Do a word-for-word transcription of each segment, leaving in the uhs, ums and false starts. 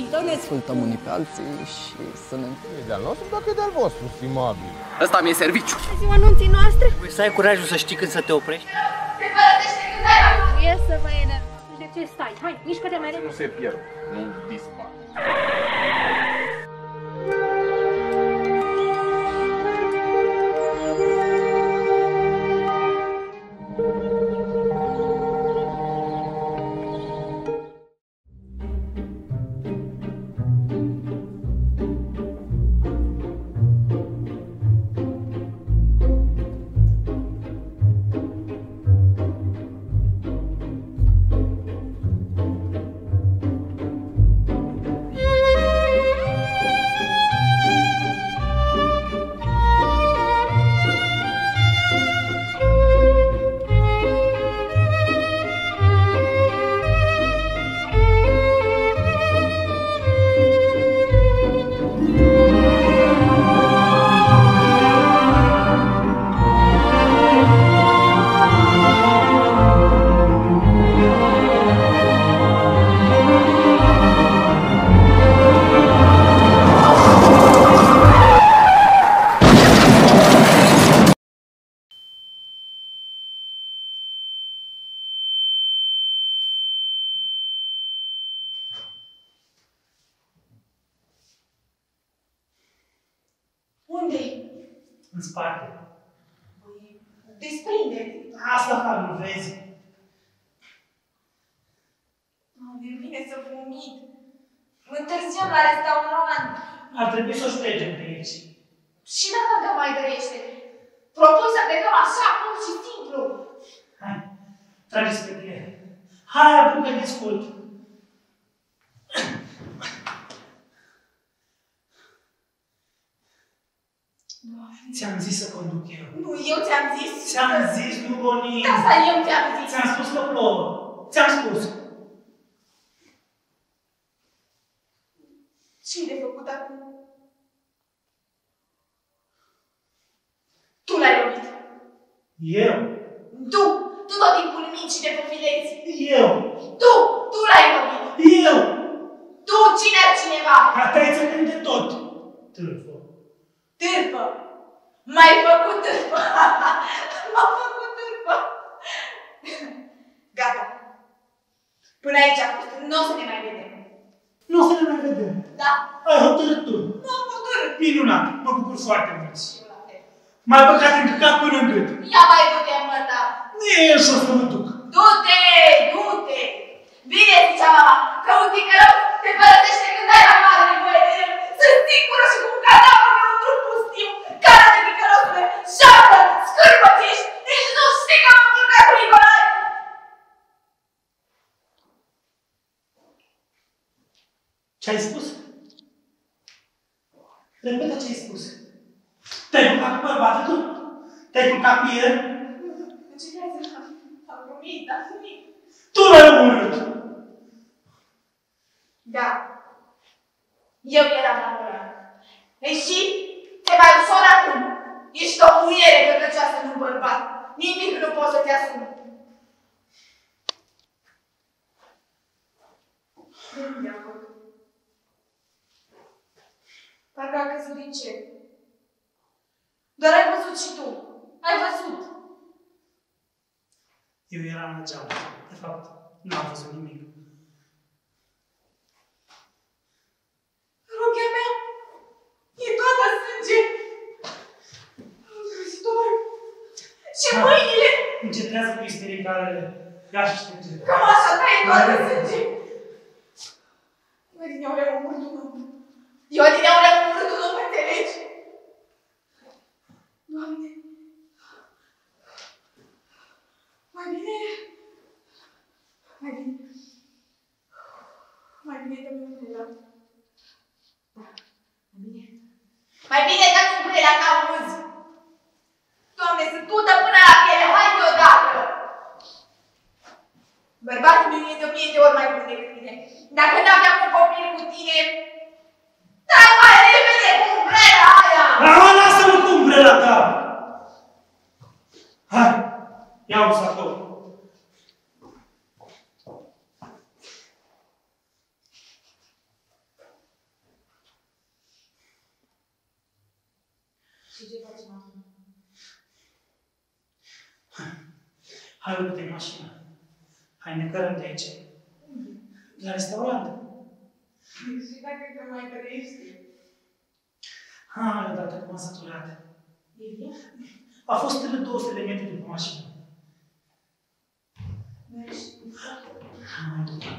Să ne ascultăm unii pe alții și să ne... E de-al nostru dacă e de-al vostru, stimabil. Ăsta mi-e serviciu. Ziua anunții noastre. Păi să ai curajul să știi când să te oprești. Te părăsește când ai la nu e să vă enervați. De ce stai? Hai, mișcă-te mai repede. Nu se pierd, nu dispar. Unde-i? În spate. Păi, desprinde-te. Asta fac, nu vezi? Mi vine să vomit. Întârziam la restaurant. Ar trebui să o ștergem de aici. Și dacă încă mai dorește? Propun să plecăm așa, pur și simplu. Hai, trage spre tine. Hai, apucă de scurt. Ți-am zis să conduc eu. Nu, eu ți-am zis. Ți-am zis, nu Boni. Asta eu ți-am zis. Ți-am spus că plouă. Ți-am spus. Ce-i de făcut acum? Tu l-ai lovit. Eu? Tu! Tu tot timpul minci și te profilezi. Eu! Tu! Tu l-ai lovit. Eu! Tu! Cine altcineva? Ca te-ai ținut de tot. Târfă. Târfă! M-ai făcut târfă! M-a făcut târfă! Gata. Până aici a fost. Nu o să ne mai vedem. Nu o să ne mai vedem. Da. Ai hotărât tu. Nu am hotărât. Minunat. Mă bucur foarte mult. Eu la fel. M-ai băgat în cap până în gât. Ia mai du-te, măta. Nu e el și o să mă duc. Du-te! Du-te! Bine zicea mama, că un ticălău te părăsește când ai la mare nevoie de el. Sunt singură și cu un cadavru pe un trup pustiu. Cara de ticălăsule, șaptă, scârbățiși, nici nu știi că m-am culcat cu Nicolae. Ce-ai spus? Repetă ce ai spus. Te-ai culcat cu bărbatul tu? Te-ai culcat cu el? Ce vrei să am glumit, am glumit. Tu l-ai omorât! Da. Eu eram la mână. Ei și? Te mai ușor acum. Ești o muiere căcăcioasă în un bărbat. Nimic nu poți să te asumi. De unde a fost? Parcă a căzut din cer. Doar ai văzut și tu. Ai văzut. Eu eram la geam. De fapt, n-am văzut nimic. Rochea mea e toată sânge. Îngrozitor. Și mâinile. Încetează cu istericarele. Ia și șterge. Cam așa ta e toată sânge. Eu din eu le-am omorât un om. Eu din eu le-am omorât un om, înțelegi? Doamne. Mai bine. Mai bine. Mai bine dă-mi umbrela. Da. Mai bine. Mai bine dă-mi umbrela, că auzi. Doamne, sunt tudă până la piele. Hai deodată. Bărbatul meu e de o mie de ori mai bun decât tine. Dacă n-aveam un copil cu tine, dai mai repede cu umbrela aia! Aha, lasă-mă cu umbrela ta! Hai, ia-o să acolo. Hai, urcă-te în mașină. Hai, ne cărăm de aici. La restaurant. Și dacă te mai trăiești? Hai, odată cum am săturat. E bine? A fost două sute de metri după mașină. Mergi. Hai,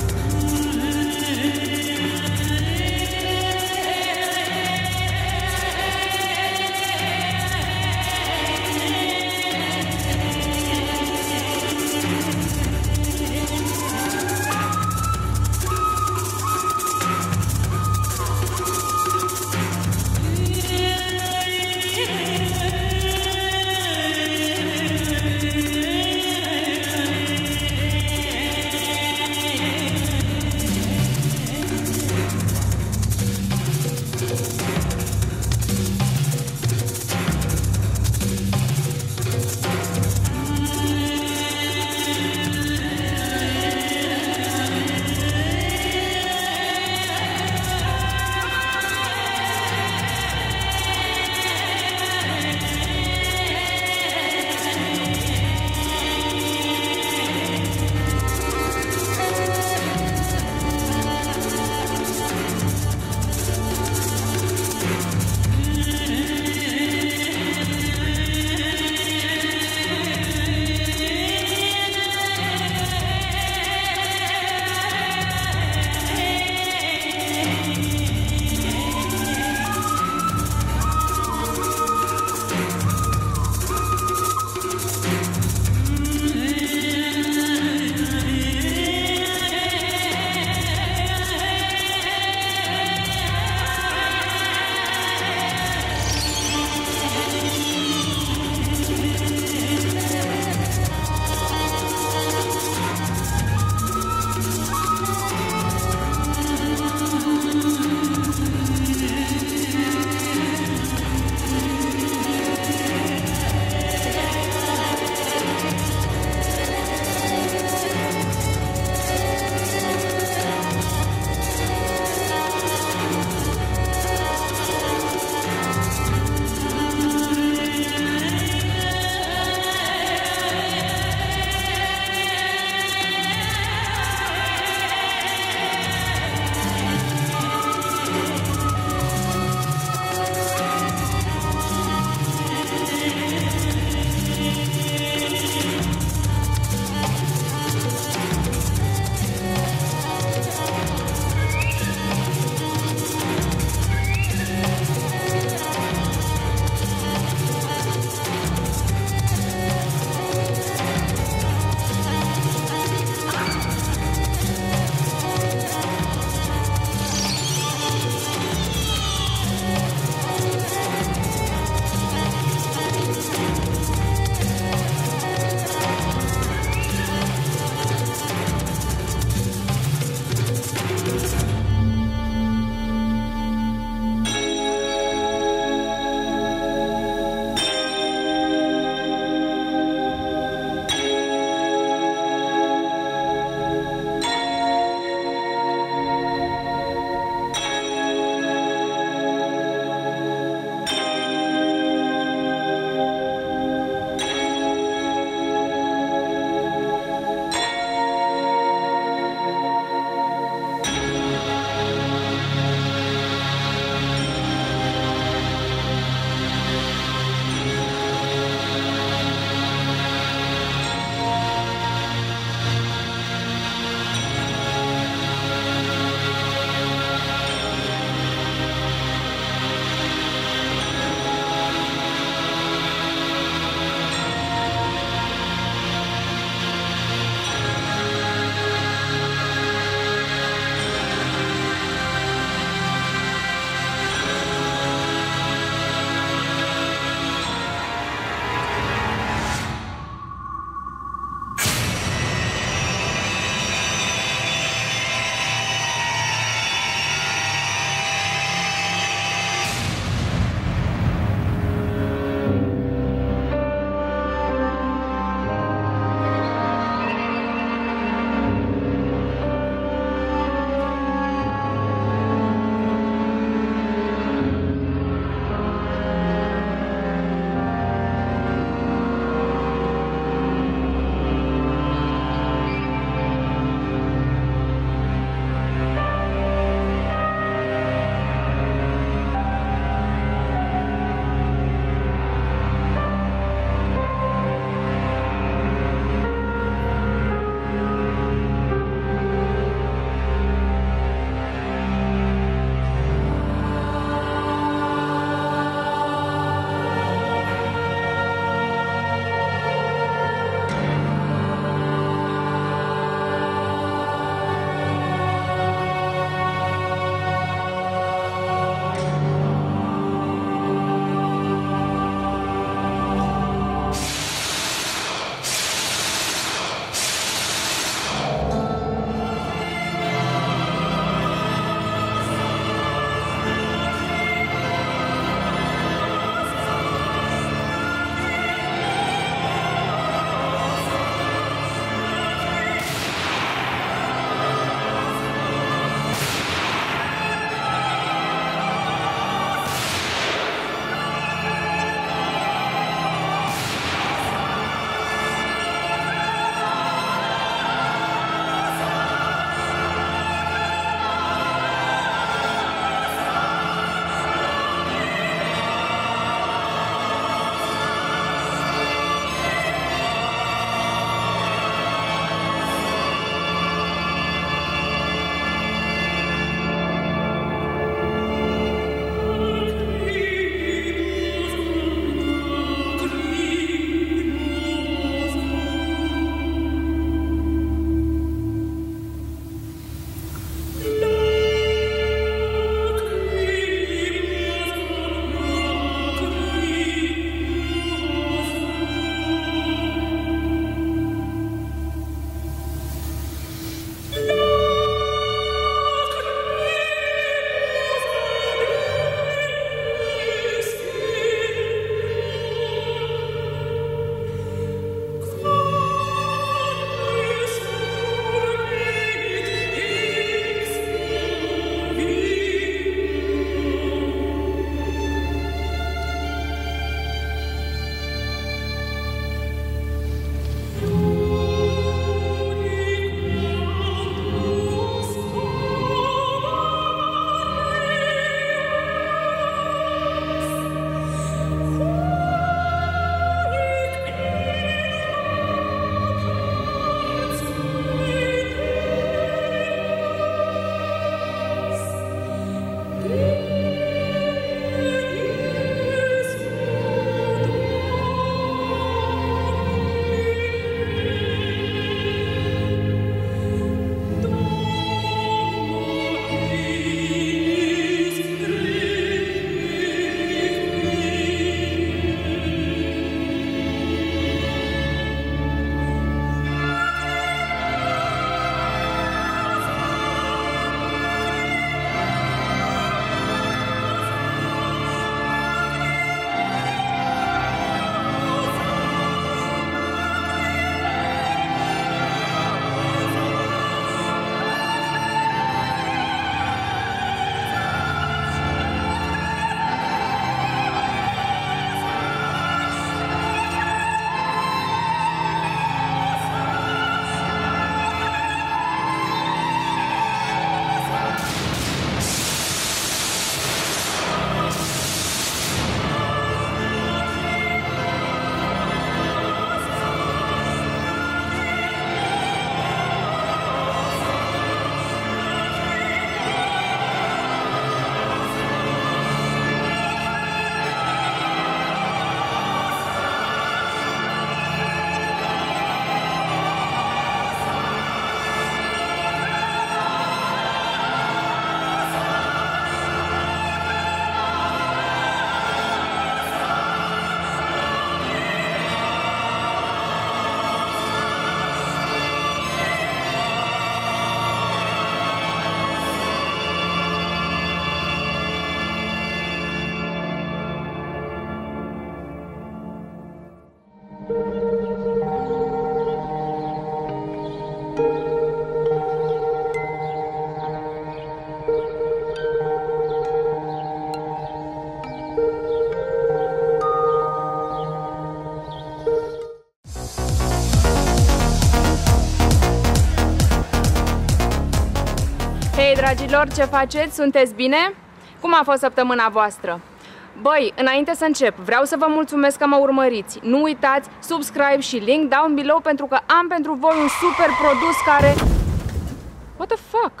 Hei, dragilor, ce faceți? Sunteți bine? Cum a fost săptămâna voastră? Băi, înainte să încep, vreau să vă mulțumesc că mă urmăriți. Nu uitați, subscribe și link down below pentru că am pentru voi un super produs care... What the fuck?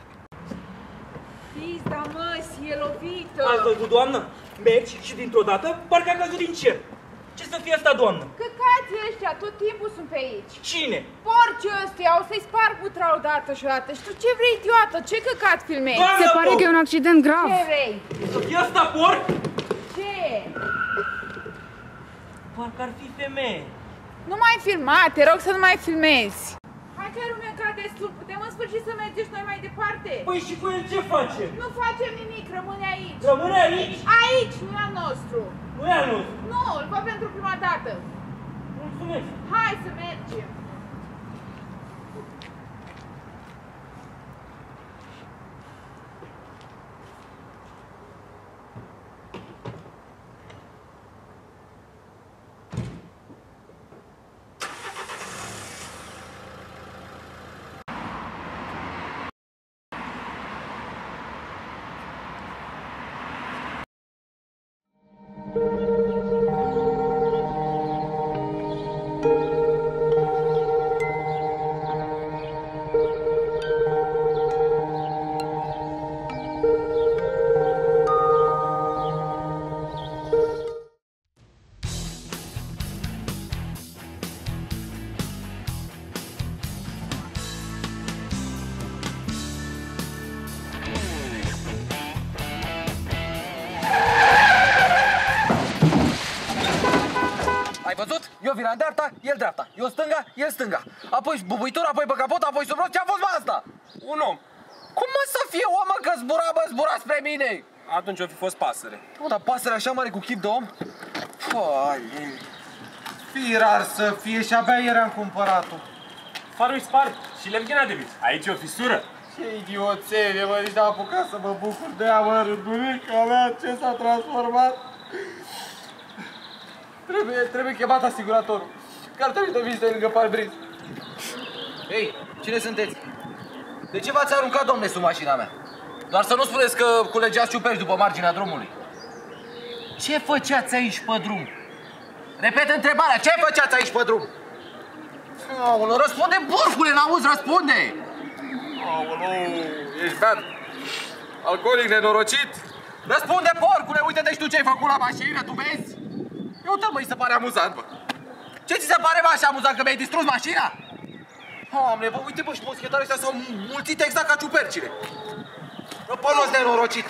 Pizda, măsi, e lovită. Ați văzut, doamnă? Mergi și dintr-o dată parcă a căzut din cer. Ce să fie asta, doamnă? Căcații ăștia, tot timpul sunt pe aici. Cine? Porcii ăstia, o să-i sparg putra odată și odată. Și tu ce vrei, idiotă? Ce căcat filmezi? Doamnă, Se pare că e un accident grav. Ce vrei? Să fie asta porc? Ce? Parcă ar fi femeie. Nu mai filma, te rog să nu mai filmezi. Hai că ai rumencat destul, putem în sfârșit să mergem și noi mai departe? Păi și cu el ce face? Nu facem nimic, rămâne aici. Rămâne aici? Aici, nu e al nostru. Nu e al nostru. Nu, îl fac pentru prima dată. Mulțumesc. Hai să mergem. Ai văzut? Eu vin în dreapta, el dreapta. Eu stânga, el stânga. Apoi bubuitor, apoi pe capot, apoi sub rost. Ce-a fost, mă, asta? Un om. Cum mă să fie om, mă, că zbura, bă, zbura spre mine? Atunci o fi fost pasăre. Nu, dar pasărea așa mare cu chip de om? Fai, fi rar să fie și abia ieri am cumpărat-o. Farul-i spart și lemghina de vis. Aici e o fisură. Ce idioțenie, mă, nici n-am apucat să mă bucur de ea, mă, rândunica mea, ce s-a transformat. Trebuie, trebuie chemat asiguratorul. Că ar trebui să vii de lângă parbriz. Ei, cine sunteți? De ce v-ați aruncat, domne, sub mașina mea? Doar să nu spuneți că culegeați ciuperci după marginea drumului. Ce făceați aici pe drum? Repet întrebarea, ce făceați aici pe drum? Aoleu, răspunde, burfule, n-auzi, răspunde! Aoleu, ești beat? Alcoolic nenorocit? Răspunde, porcule, uite-te și tu ce ai făcut la mașină, tu vezi? Eu uite, mă, îi se pare amuzant, bă. Ce ți se pare, mă, așa amuzant, că mi-ai distrus mașina? Doamne, bă, uite, bă, și moschetarii ăștia s-au mulțit exact ca ciupercile. Bă, pănos nenorocit.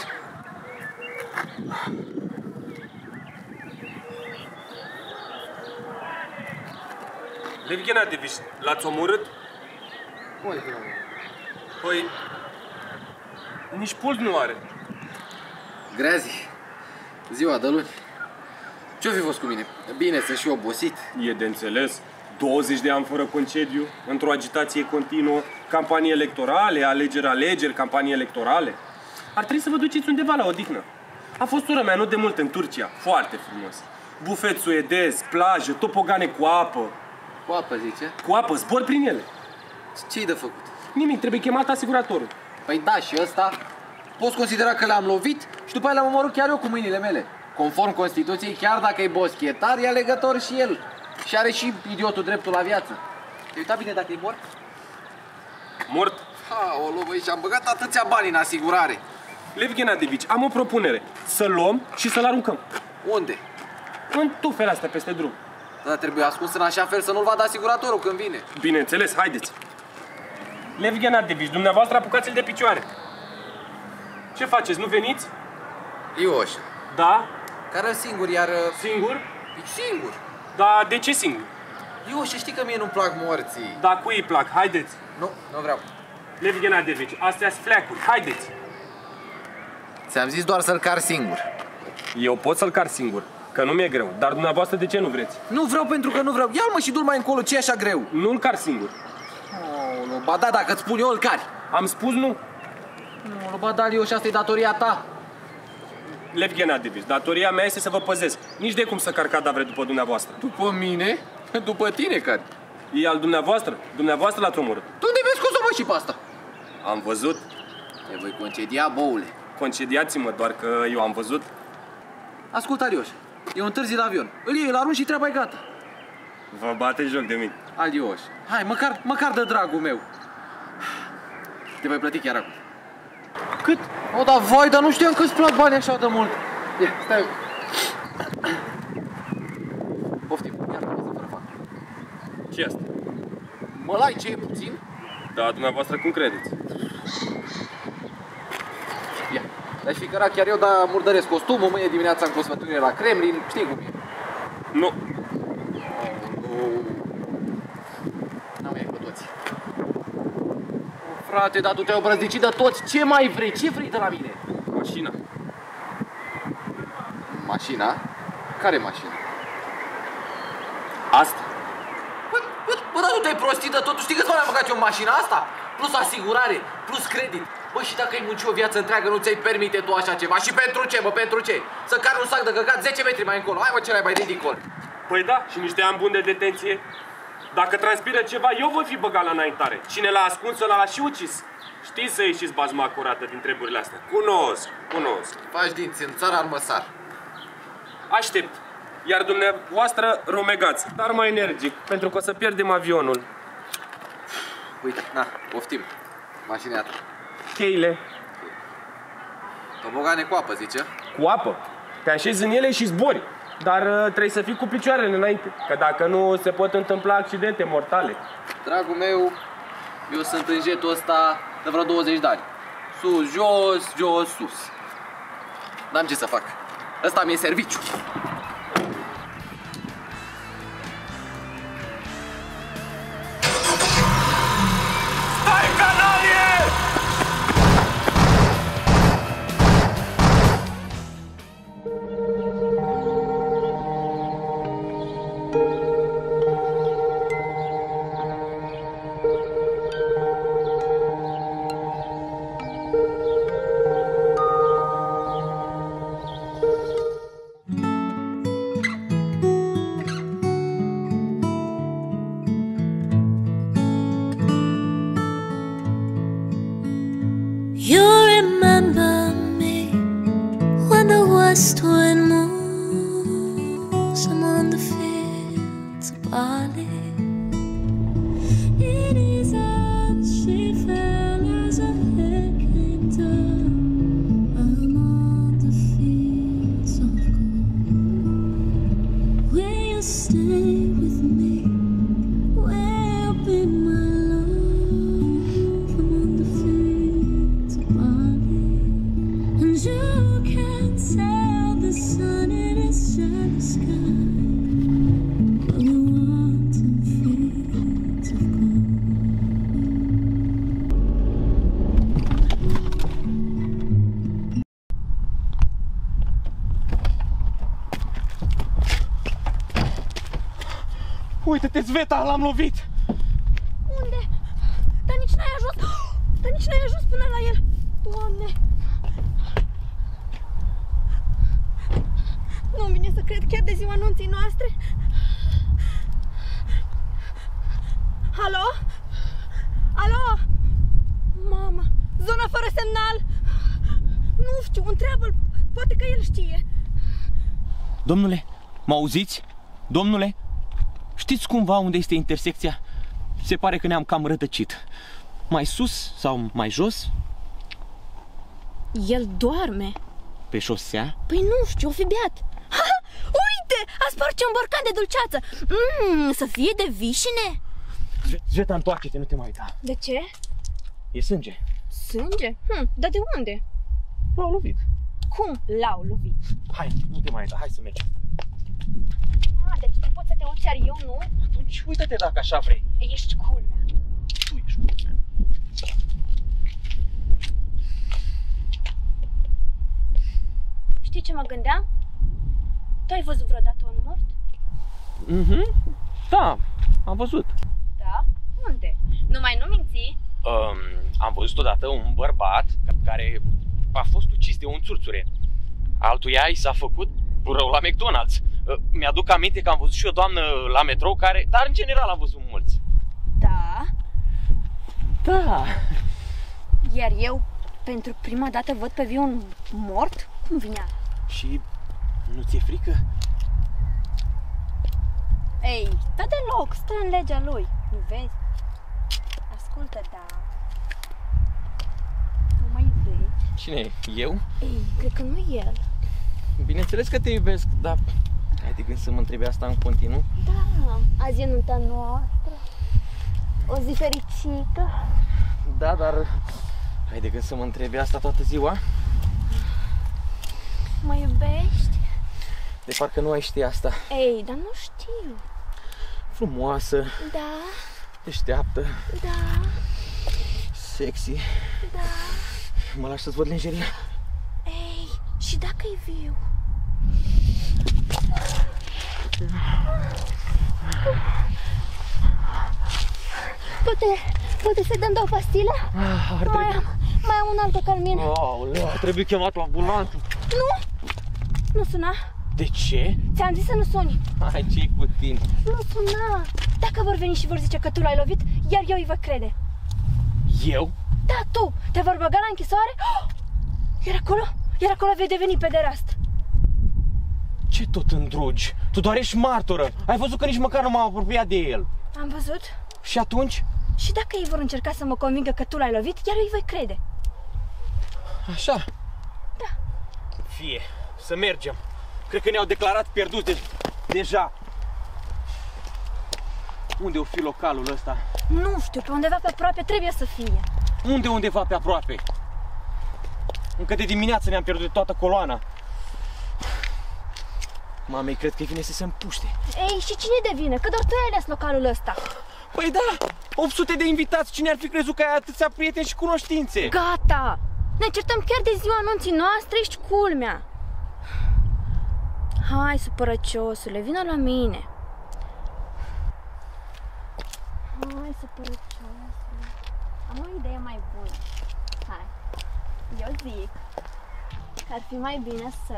Levighena de vis, l-ați omorât? Unde că nu? Păi, nici pult nu are. Grazi, ziua de luni. Ce-o fi fost cu mine? Bine, sunt și obosit. E de înțeles. douăzeci de ani fără concediu, într-o agitație continuă, campanii electorale, alegeri, alegeri, campanii electorale. Ar trebui să vă duceți undeva la odihnă. A fost sora mea nu de mult în Turcia, foarte frumos. Bufet suedez, plajă, topogane cu apă. Cu apă, zice? Cu apă, zbor prin ele. Ce-i de făcut? Nimic, trebuie chemat asiguratorul. Păi da, și ăsta poți considera că l-am lovit și după aia l-am omorât chiar eu cu mâinile mele. Conform Constituției, chiar dacă e boschetar, e alegător și el. Și are și idiotul dreptul la viață. Te uita bine dacă e mort? Mort? Aoleu, băi, și-am băgat atâția bani în asigurare. Lev Ghenadievici, am o propunere. Să luăm și să-l aruncăm. Unde? În tufele astea peste drum. Dar trebuie ascuns în așa fel să nu-l vadă asiguratorul când vine. Bineînțeles, haideți. Lev Ghenadievici, dumneavoastră apucați-l de picioare. Ce faceți, nu veniți? Eu așa. Da? Care singur, iar... Singur? Singur. Da, de ce singur? Eu și știi că mie nu-mi plac morții. Da, cui îi plac? Haideți. Nu, nu vreau. Lev Ghenadievici, astea-s fleacuri, haideți. Ți-am zis doar să-l car singur. Eu pot să-l car singur, că nu mi-e greu. Dar dumneavoastră de ce nu vreți? Nu vreau pentru că nu vreau. Ia-l mă și du-l mai încolo, ce e așa greu? Nu-l car singur. Oh, ba da, dacă îți spun eu, îl cari. Am spus nu. Nu, ba da, eu și asta e datoria ta. Lev Ghenadievici, datoria mea este să vă păzesc. Nici de cum să car cadavre după dumneavoastră. După mine? După tine, cari. E al dumneavoastră. Dumneavoastră l-ați omorât. Tu unde vezi scos-o, mă, și pe asta? Am văzut. Te voi concedia, boule. Concediați-mă, doar că eu am văzut. Ascultă, Arioș, eu întârzi la avion. Îl iei, îl arunci și treaba-i gata. Vă bate joc de mine. Adios. Hai, măcar, măcar de dragul meu. Te voi plăti chiar acum. Cât? O, da, vai, dar nu știam că îți plac bani așa de mult. Ia, stai. Poftim, iartă-mă să fără fac. Ce asta? Mă lai, ce e puțin? Da, dumneavoastră cum credeți? Ia, le-aș fi cărat chiar eu, dar murdăresc costumul, mâine dimineața în cosmătorie la Kremlin, știi cum e. Nu. N-am mai pe toți. Frate, dar tu te-ai obrăzdicit de toți, ce mai vrei? Ce vrei de la mine? Mașina. Mașina? Care mașină? Asta. Bă, bă, bă, dar tu te-ai prostit de tot, tu știi câți bani am băgat eu în mașina asta? Plus asigurare, plus credit. Bă, și dacă ai muncit o viață întreagă, nu ți-ai permite tu așa ceva? Și pentru ce, bă, pentru ce? Să cari un sac de căcat zece metri mai încolo, hai mă, ce mai ridicol. Păi da, și niște ani buni de detenție. Dacă transpiră ceva, eu voi fi băgat la înaintare. Cine l-a ascuns, ăla l-a și ucis. Știți să ieșiți bazma curată din treburile astea. Cunosc, cunosc. Faci dinți în țara armăsar. Aștept. Iar dumneavoastră rumegați, dar mai energic, pentru că o să pierdem avionul. Uite, na, poftim. Mașina ta. Cheile. Tobogane cu apă, zice? Cu apă. Te așezi în ele și zbori. Dar uh, trebuie să fii cu picioarele înainte, că dacă nu se pot întâmpla accidente mortale. Dragul meu, eu sunt în jetul ăsta de vreo douăzeci de ani. Sus, jos, jos, sus. N-am ce să fac. Ăsta mi-e serviciu. Stai, canalie! West wind moves among the fields of barley. In his arms she fell as a head came down among the fields of gold. Will you stay with me? Where be my love among the fields of barley? And you can't tell the sun in its shadow sky for the wanton fields of gold. Uite-te, Zveta, l-am lovit! Unde? Dar nici n-ai ajuns, dar nici n-ai ajuns până la el. Doamne! Nu-mi vine să cred, chiar de ziua anunții noastre. Alo? Alo? Mama, zona fără semnal. Nu știu, întreabă-l, poate că el știe. Domnule, mă auziți? Domnule, știți cumva unde este intersecția? Se pare că ne-am cam rătăcit. Mai sus sau mai jos? El doarme. Pe șosea? Păi nu știu, o fi beat. Ha, uite, a spart un borcan de dulceață. Mmm, să fie de vișine. Zveta, întoarce-te, nu te mai uita. De ce? E sânge. Sânge? Hm, dar de unde? L-au lovit. Cum l-au lovit? Hai, nu te mai uita, hai să mergem. Ah, deci tu poți să te uiți, iar eu nu? Atunci uită-te dacă așa vrei. Ești culmea. Tu ești culmea. Știi ce mă gândeam? Tu ai văzut vreodată un mort? Mhm, da, am văzut. Da? Unde? Numai nu minți? Um, am văzut odată un bărbat care a fost ucis de un țurțure. Altuia i s-a făcut rău la McDonald's. Uh, mi-aduc aminte că am văzut și o doamnă la metrou care, dar în general am văzut mulți. Da? Da. Iar eu Pentru prima dată văd pe viu un mort? Cum vine? Și nu ți-e frică? Ei, da deloc, stă în legea lui. Nu vezi? Ascultă, da. Nu mai iubești? Cine? Eu? Ei, cred că nu el. Bineînțeles că te iubesc, dar ai de gând să mă întrebi asta în continuu? Da, azi e nunta noastră. O zi fericită. Da, dar ai de gând să mă întrebi asta toată ziua? Mă iubești? De parcă nu ai ști asta. Ei, dar nu știu. Frumoasă. Da. Deșteaptă. Da. Sexy. Da. Mă lași să-ți văd lingeria? Ei, și dacă e viu? Poate, poate să dăm două pastile? Ah, ar mai, am, mai am un altă calmin. Aoleu, trebuie chemat o ambulanță. Nu, nu suna. De ce? Ți-am zis să nu suni. Hai, ce-i cu tine? Nu suna. Dacă vor veni și vor zice că tu l-ai lovit, iar eu îi vă crede. Eu? Da, tu. Te vor băga la închisoare? Oh! Iar acolo, iar acolo vei deveni pederast. Ce tot îndrugi? Tu doar ești martoră. Ai văzut că nici măcar nu m-am apropiat de el. Am văzut. Și atunci? Și dacă ei vor încerca să mă convingă că tu l-ai lovit, iar eu îi voi crede. Așa? Da. Fie, să mergem. Cred că ne-au declarat pierdut de deja. Unde o fi localul ăsta? Nu știu, pe undeva pe aproape trebuie să fie. Unde undeva pe aproape? Încă de dimineață ne-am pierdut de toată coloana. Mamei, cred că vine să se împuște. Ei, și cine devine? Că doar tu ai ales localul ăsta. Păi da, opt sute de invitați. Cine ar fi crezut că ai atâția prieteni și cunoștințe? Gata! Ne certăm chiar de ziua anunții noastre, ești culmea. Hai, supărăciosule, vină la mine. Hai, supărăciosule. Am o idee mai bună. Hai, eu zic că ar fi mai bine să...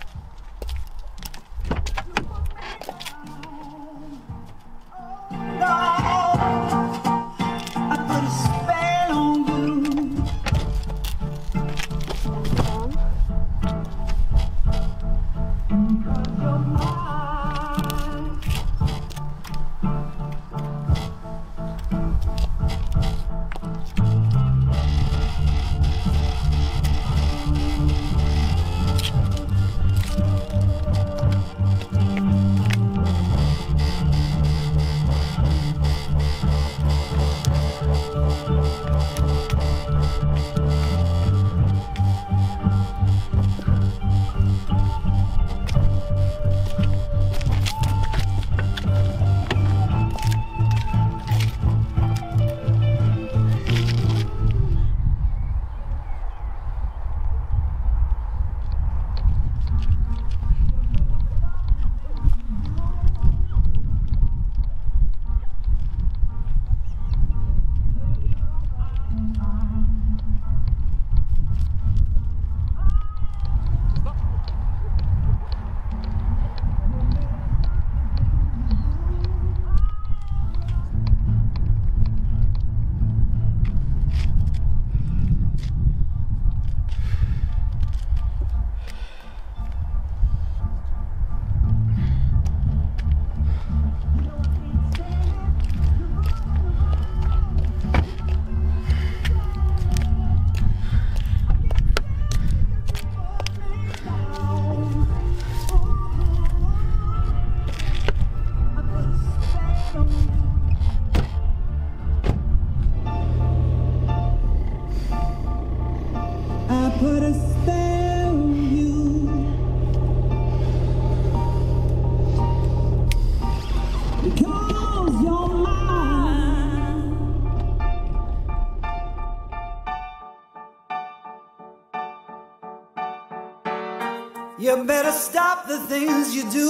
You better stop the things you do.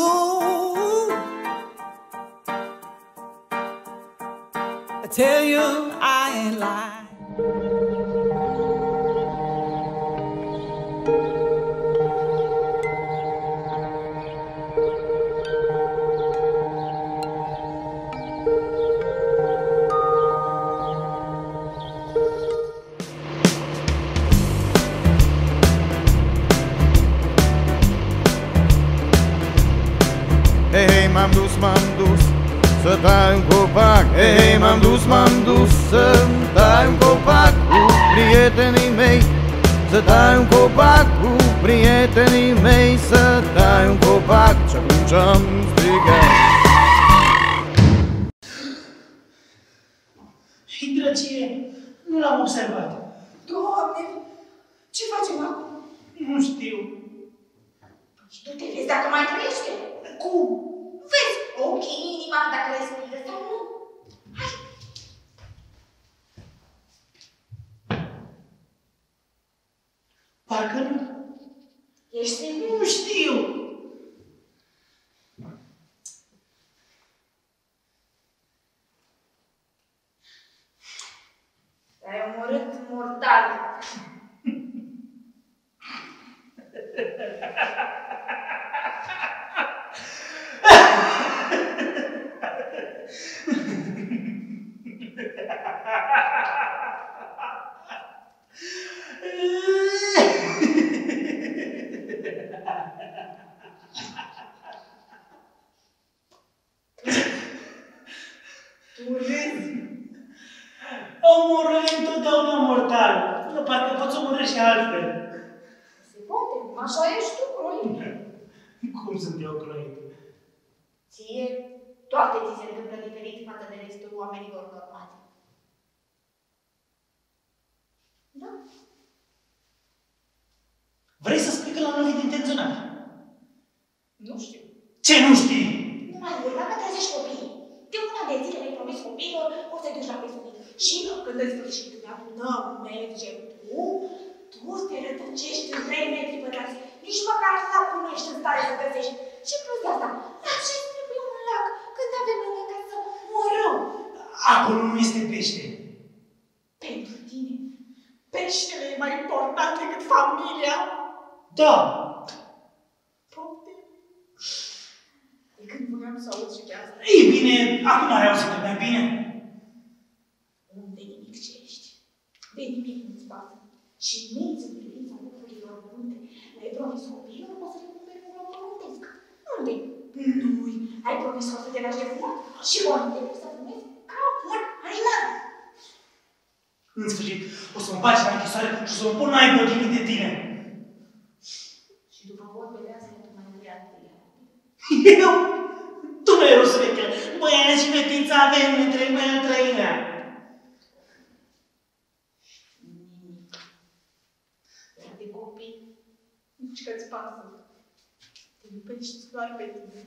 I tell you I ain't lying. tai un copac. Hei, m-am dus, m-am dus să tai un copac cu prietenii mei. Să tai un copac cu prietenii mei, să tai un copac. Și atunci am strigat. Drăcie, nu l-am observat. Doamne, ce facem acum? Nu știu. Și tu te vezi dacă mai trăiește? Cum? Vezi ochii, inima, dacă respiră sau nu. Hai! Parcă nu. Ești sigur? Nu știu. Te-ai omorât mortal. Tu râzi. Omorâi întotdeauna mortal. Nu, parcă poți omorâ și altfel. Se poate, așa ești tu croit. Cum sunt eu croit? Ție, toate ți se întâmplă diferit față de restul oamenilor normali. Da? Vrei să spui că l-am lovit intenționat? Nu știu. Ce nu știi? Nu mai urma că trezești copiii. De una de zile le-ai promis copiilor, o să-i duci la pescuit. Și când în sfârșit ne adunăm, mergem tu, tu te rătăcești în trei metri pătrați. Nici măcar lacul nu ești în stare să găsești. Și plus de asta, la ce trebuie un lac când avem lângă ca să morăm? Acolo nu este pește. Pentru tine, peștele e mai important decât familia. Da. Poate. De când voiam să aud și pe asta. Ei bine, acum ai auzit mai bine. Unde nimic ce ești? De nimic nu-ți pasă. Și nici în privința lucrurilor multe. Le-ai promis copiilor că o să le cumperi un glob pământesc. Unde? Nu-i. Ai promis că o să te lași de fumat și continui să fumezi ca un animal. În sfârșit, o să mă bagi la închisoare și o să mă pun mai potrivit de tine. Și după vorbele astea, tu mai vrei atâia. Eu? Tu nu ai rost să vechea. Băiane și fetița avem între mea trăinea. Nimic. Iar de copii, nici că-ți pasă. Te iubești doar pe tine.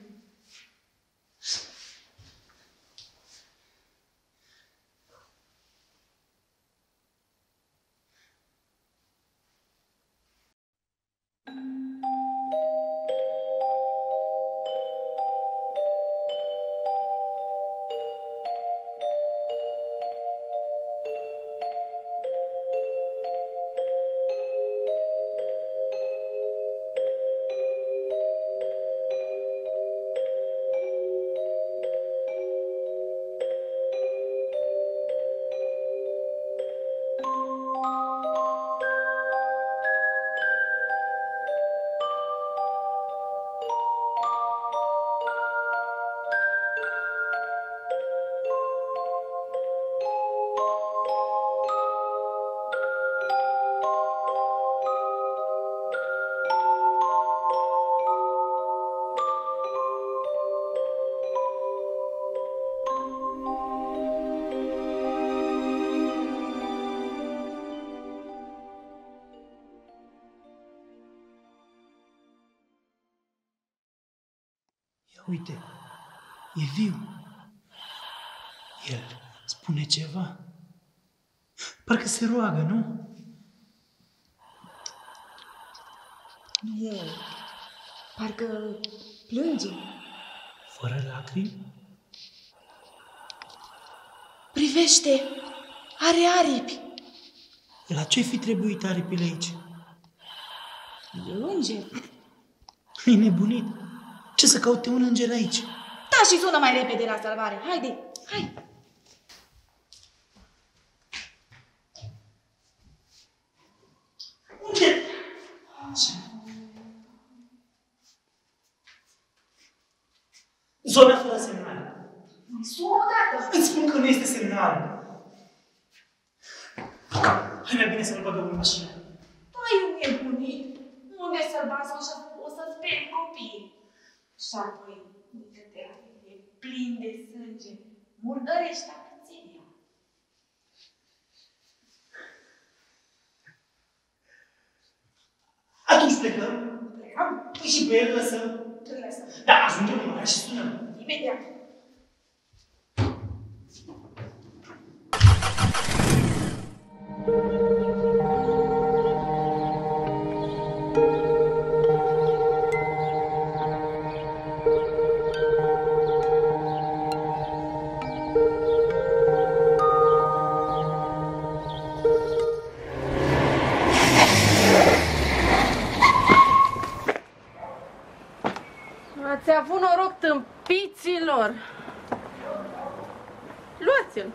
Uite, e viu. El spune ceva. Parcă se roagă, nu? Nu, parcă plânge. Fără lacrimi? Privește, are aripi. La ce-i fi trebuit aripile aici? E înger. E nebunit. Ce să caute un înger aici? Da, și sună mai repede la salvare. Haide, hai! Unde? Zona fără semnal. sună odată. Îți spun că nu este semnal. Hai mai bine să-l băgăm în mașină. Ai un nebunit. Unde să-l bați așa, o să speri copiii. Și apoi, uite-te, e plin de sânge. Murdărește apățenia. Atunci plecăm. Plecăm? Păi și pe el lăsăm. Îl lăsăm. Da, ajungem în oraș și sunăm. Imediat. Ați avut noroc, tâmpiților! Luați-l!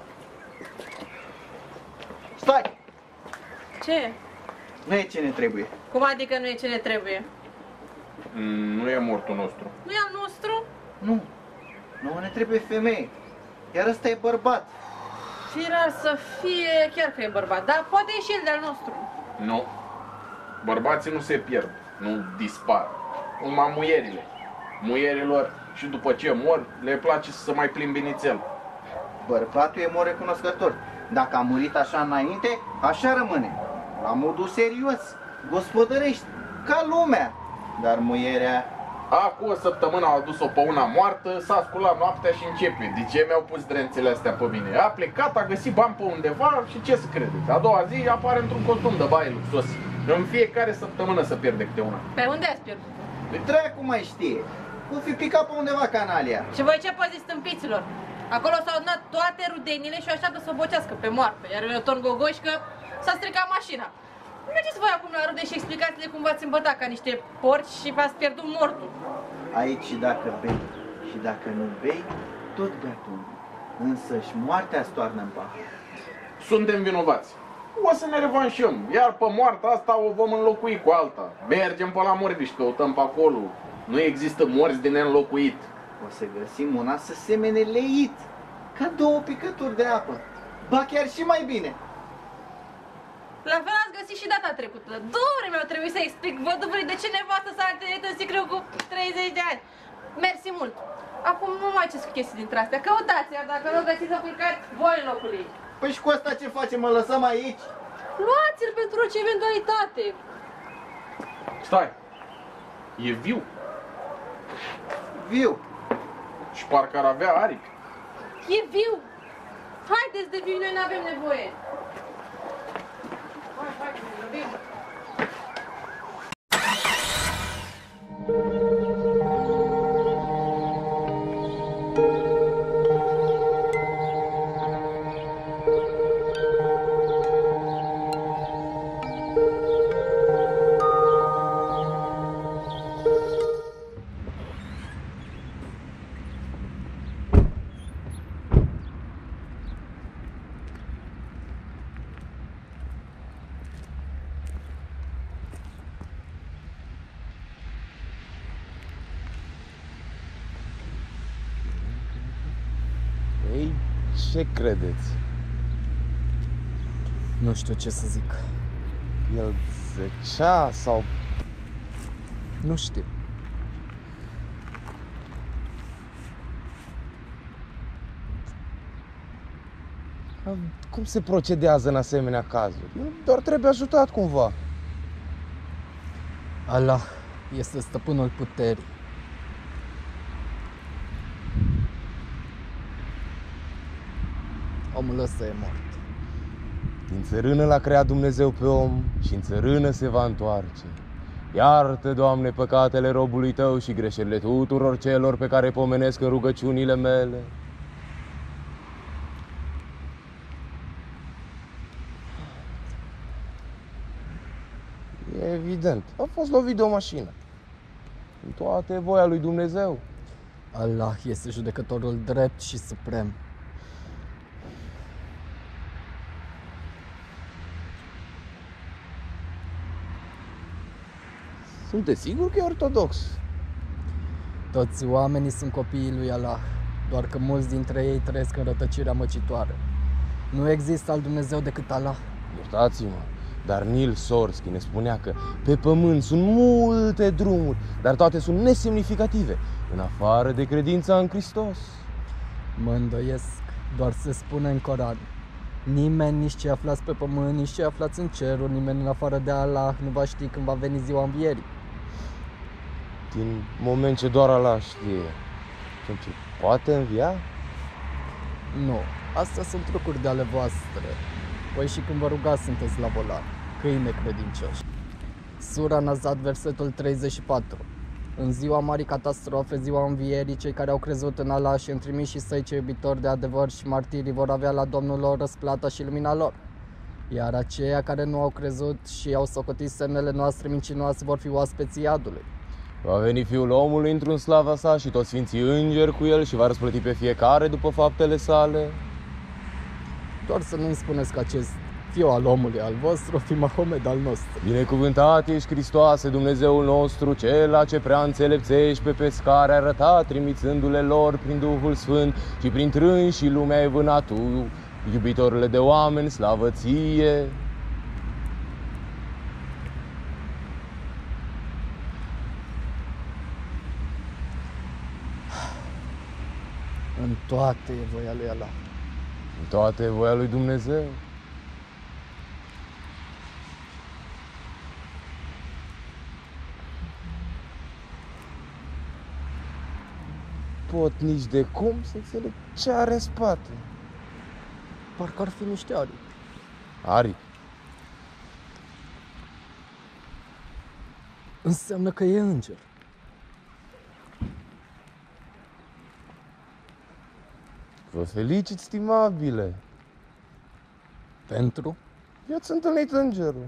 Stai! Ce? Nu e ce ne trebuie. Cum adică nu e ce ne trebuie? Mm, nu e mortul nostru. Nu e al nostru? Nu. Nu ne trebuie femeie. Iar ăsta e bărbat. Firar să fie, chiar că e bărbat, dar poate e și el de-al nostru. Nu. Bărbații nu se pierd, nu dispar. Numai muierile. Muierilor și după ce mor, le place să se mai plimbi nițel. Bărbatul e mor recunoscător. Dacă a murit așa înainte, așa rămâne. La modul serios, gospodărești, ca lumea. Dar muierea... Acum o săptămână au adus-o pe una moartă, s-a sculat noaptea și începe. De ce mi-au pus drențele astea pe mine? A plecat, a găsit bani pe undeva și ce să credeți? A doua zi apare într-un costum de baie luxos. În fiecare săptămână se pierde câte una. Pe unde ați pierdut? Păi dracu mai știe. O fi picat pe undeva canalia. Și voi ce păziți tâmpiților? Acolo s-au adunat toate rudenile și așteaptă să bocească pe moarte, iar eu torn gogoși că s-a stricat mașina. Mergeți voi acum la rude și explicați-le cum v-ați îmbătat ca niște porci și v-ați pierdut mortul. Aici și dacă bei și dacă nu bei, tot beatul. Însă și moartea stoarnă în pahar. Suntem vinovați. O să ne revanșăm, iar pe moartea asta o vom înlocui cu alta. Mergem pe la morbi și căutăm pe acolo. Nu există morți de neînlocuit. O să găsim una să semene leit, ca două picături de apă. Ba chiar și mai bine. La fel ați găsit și data trecută. Două ori mi-au trebuit să explic văduvului de ce nevastă s-a întâlnit în sicriu cu treizeci de ani. Mersi mult. Acum nu mai ce chestii dintre astea. Căutați, iar dacă nu găsiți să culcați, voi în locul ei. Păi și cu asta ce facem? Mă lăsăm aici? Luați-l pentru orice eventualitate. Stai. E viu. Viu. Și parcă ar avea aripi. E viu. Haideți de viu, noi n-avem nevoie. Hai, hai, ne iubim. Ei, ce credeți? Nu știu ce să zic. El zecea sau... Nu știu. Cum se procedează în asemenea cazuri? El doar trebuie ajutat cumva. Allah este stăpânul puterii. Omul ăsta e mort. Din țărână l-a creat Dumnezeu pe om și în țărână se va întoarce. Iartă, Doamne, păcatele robului Tău și greșelile tuturor celor pe care pomenesc în rugăciunile mele. E evident, a fost lovit de o mașină. În toate voia lui Dumnezeu. Allah este judecătorul drept și suprem. Sunteți sigur că e ortodox? Toți oamenii sunt copiii lui Allah. doar că mulți dintre ei trăiesc în rătăcirea măcitoare. Nu există alt Dumnezeu decât Allah. Iertați-mă, dar Neil Sorsky ne spunea că pe pământ sunt multe drumuri, dar toate sunt nesemnificative, în afară de credința în Hristos. Mă îndoiesc, doar se spune în Coran. Nimeni, nici cei aflați pe pământ, nici cei aflați în ceruri, nimeni în afară de Allah nu va ști când va veni ziua învierii. Din moment ce doar Allah știe, atunci poate învia? Nu, astea sunt trucuri de ale voastre. Păi și când vă rugați sunteți la volan, câini necredincioși. Sura Nazat, versetul treizeci și patru. În ziua marii catastrofe, ziua învierii, cei care au crezut în Allah și în trimișii săi cei iubitori de adevăr și martirii vor avea la Domnul lor răsplata și lumina lor. Iar aceia care nu au crezut și au socotit semnele noastre mincinoase vor fi oaspeții iadului. Va veni Fiul omului într-un slava sa și toți sfinții îngeri cu el și va răsplăti pe fiecare după faptele sale. Doar să nu-mi spuneți că acest fiu al omului al vostru fi Mahomed al nostru. Binecuvântat ești, Hristoase, Dumnezeul nostru, cel ce prea înțelepțești pe pescare arătat, trimițându-le lor prin Duhul Sfânt și prin trânși lumea ai vânat tu, iubitorile de oameni, slavă ție. În toate e voia lui Allah. În toate e voia lui Dumnezeu. Pot nici de cum să înțeleg ce are în spate. Parcă ar fi niște aripi. Aripi? Înseamnă că e înger. Vă felicit, stimabile. Pentru? I-ați întâlnit îngerul.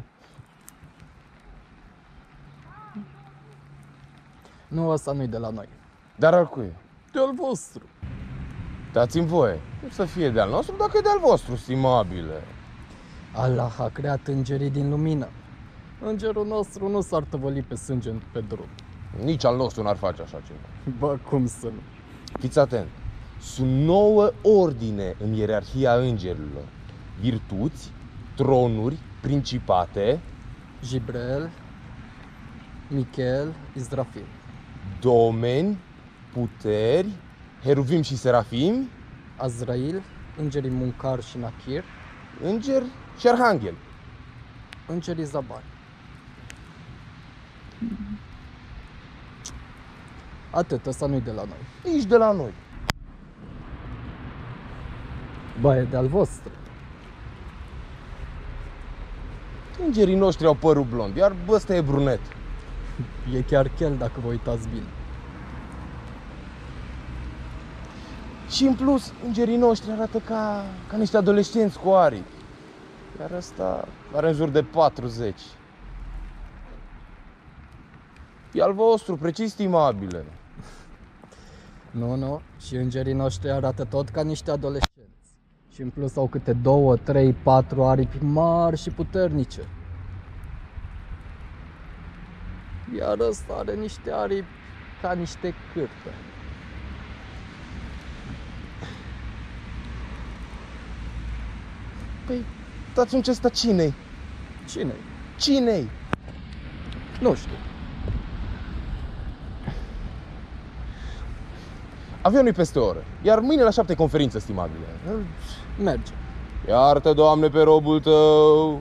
Nu, ăsta nu-i de la noi. Dar al cui? De al vostru. Dați-mi voie. Nu să fie de al nostru dacă e de al vostru, stimabile. Allah a creat îngerii din lumină. Îngerul nostru nu s-ar tăvăli pe sânge pe drum. Nici al nostru n-ar face așa ceva. Bă, cum să nu? Fiți atent. Sunt nouă ordine în ierarhia îngerilor. Virtuți, tronuri, principate, Jibrel, Michel, Izrafil. Domeni, puteri, heruvim și serafimi, Azrail, îngerii Munkar și Nakir, îngeri și arhanghel, îngerii Zabani. Atât, ăsta nu-i de la noi. Nici de la noi. Ba, e de al vostru. Îngerii noștri au părul blond, iar ăsta e brunet. E chiar chel dacă vă uitați bine. Și în plus, îngerii noștri arată ca, ca niște adolescenți cu aripi. Iar ăsta are în jur de patruzeci. E al vostru, precis, stimabile. Nu, nu, și îngerii noștri arată tot ca niște adolescenți. Și în plus au câte două, trei, patru aripi mari și puternice. Iar ăsta are niște aripi ca niște cârpe. Păi, dați-mi ce ăsta cine-i? Cine-i? Cine-i? Nu știu. Avionul e peste o oră, iar mâine la șapte conferință, stimabile. Merge. Iartă, Doamne, pe robul tău.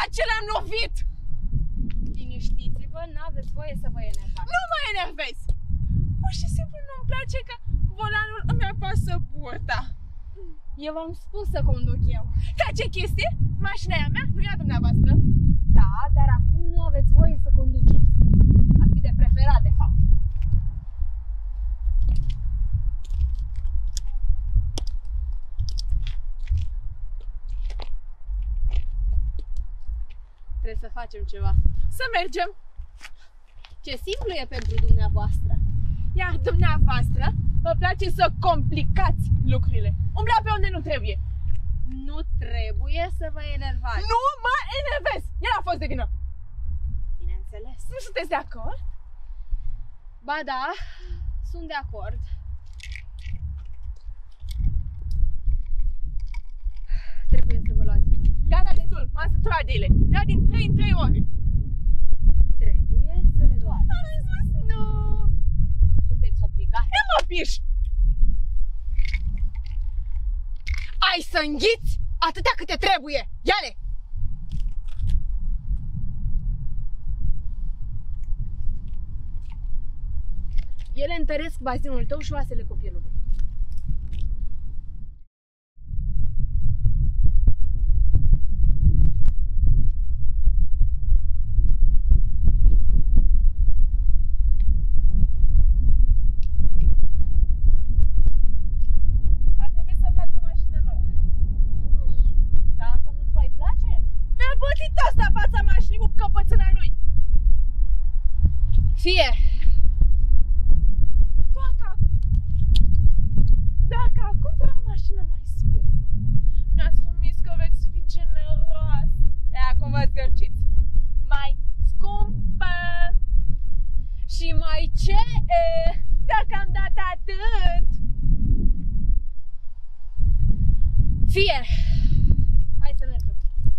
ce l-am lovit! Liniștiți-vă, n-aveți voie să vă enervați. Nu mă enervez! Pur și simplu nu-mi place că volanul îmi apasă burta. Eu v-am spus să conduc eu. Ca ce chestie? Mașina e a mea, nu e a dumneavoastră. Da, dar acum nu aveți voie să conduceți. Ar fi de preferat, de fapt. Trebuie să facem ceva. Să mergem. Ce simplu e pentru dumneavoastră. Iar dumneavoastră vă place să complicați lucrurile. Umbla pe unde nu trebuie. Nu trebuie să vă enervați. Nu mă enervez! El a fost de vină. Bineînțeles. Nu sunteți de acord? Ba da, sunt de acord. Trebuie să vă luați. Gata, destul, m-am săturat de ele. Ia din trei în trei ori. Trebuie să le luați. Am spus nu. Sunteți obligați. Nu mă piși! Ai să înghiți atâtea câte trebuie. Ia-le! Ele întăresc bazinul tău și oasele copilului. Asta fața mașinii cu căpățâna lui. Fie! Dacă, dacă acum vreau o mașină mai scumpă, mi-ați promis că veți fi generos. E, acum vă zgârciți. Mai scumpă. Și mai ce e? Dacă am dat atât. Fie! Hai să mergem.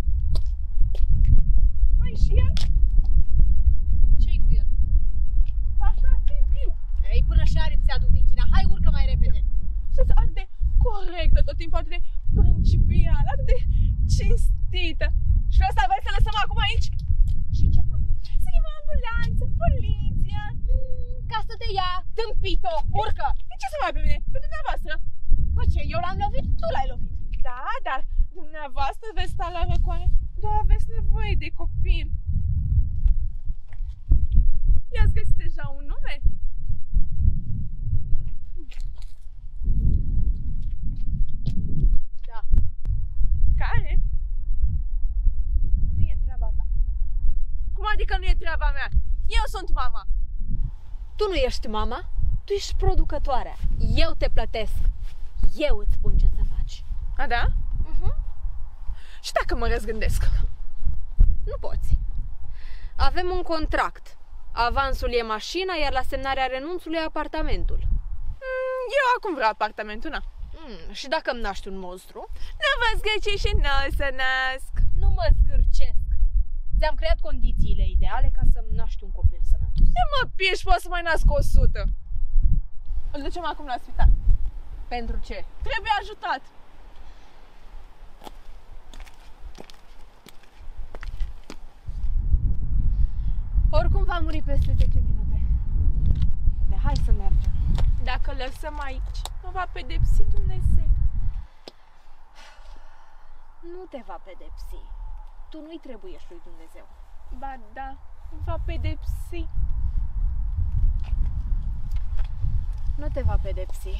Păi și el? Ce-i cu el? Așa fi viu. Ei, până și aripi se aduc din China. Hai, urcă mai repede. Sunt atât de corectă tot timpul, atât de principială, atât de cinstită. Și pe asta vrei să lăsăm acum aici? Și ce propui? Să chemăm ambulanță, poliția. Mm, ca să te ia, tâmpito, urcă. De ce să mai pe mine? Pe dumneavoastră. Păi ce, eu l-am lovit? Tu l-ai lovit. Da, dar dumneavoastră veți sta la răcoare. Doar aveți nevoie de copil. I-ați găsit deja un nume? Da. Care? Nu e treaba ta. Cum adică nu e treaba mea? Eu sunt mama. Tu nu ești mama, tu ești producătoarea. Eu te plătesc. Eu îți spun ce să faci. A, da? Uh-huh. Și dacă mă răzgândesc? Nu poți. Avem un contract. Avansul e mașina, iar la semnarea renunțului e apartamentul. Mm, eu acum vreau apartamentul, na. Mm, și dacă îmi naști un monstru? Nu vă zgârci și nu o să nasc. Nu mă zgârcesc. Ți-am creat condițiile ideale ca să-mi naști un copil sănătos. Nu mă piși, pot să mai nasc o sută. Îl ducem acum la spital. Pentru ce? Trebuie ajutat. Oricum va muri peste zece minute. De hai să mergem. Dacă lăsăm aici, mă va pedepsi Dumnezeu. Nu te va pedepsi. Tu nu-i trebuiești lui Dumnezeu. Ba da, va pedepsi. Nu te va pedepsi.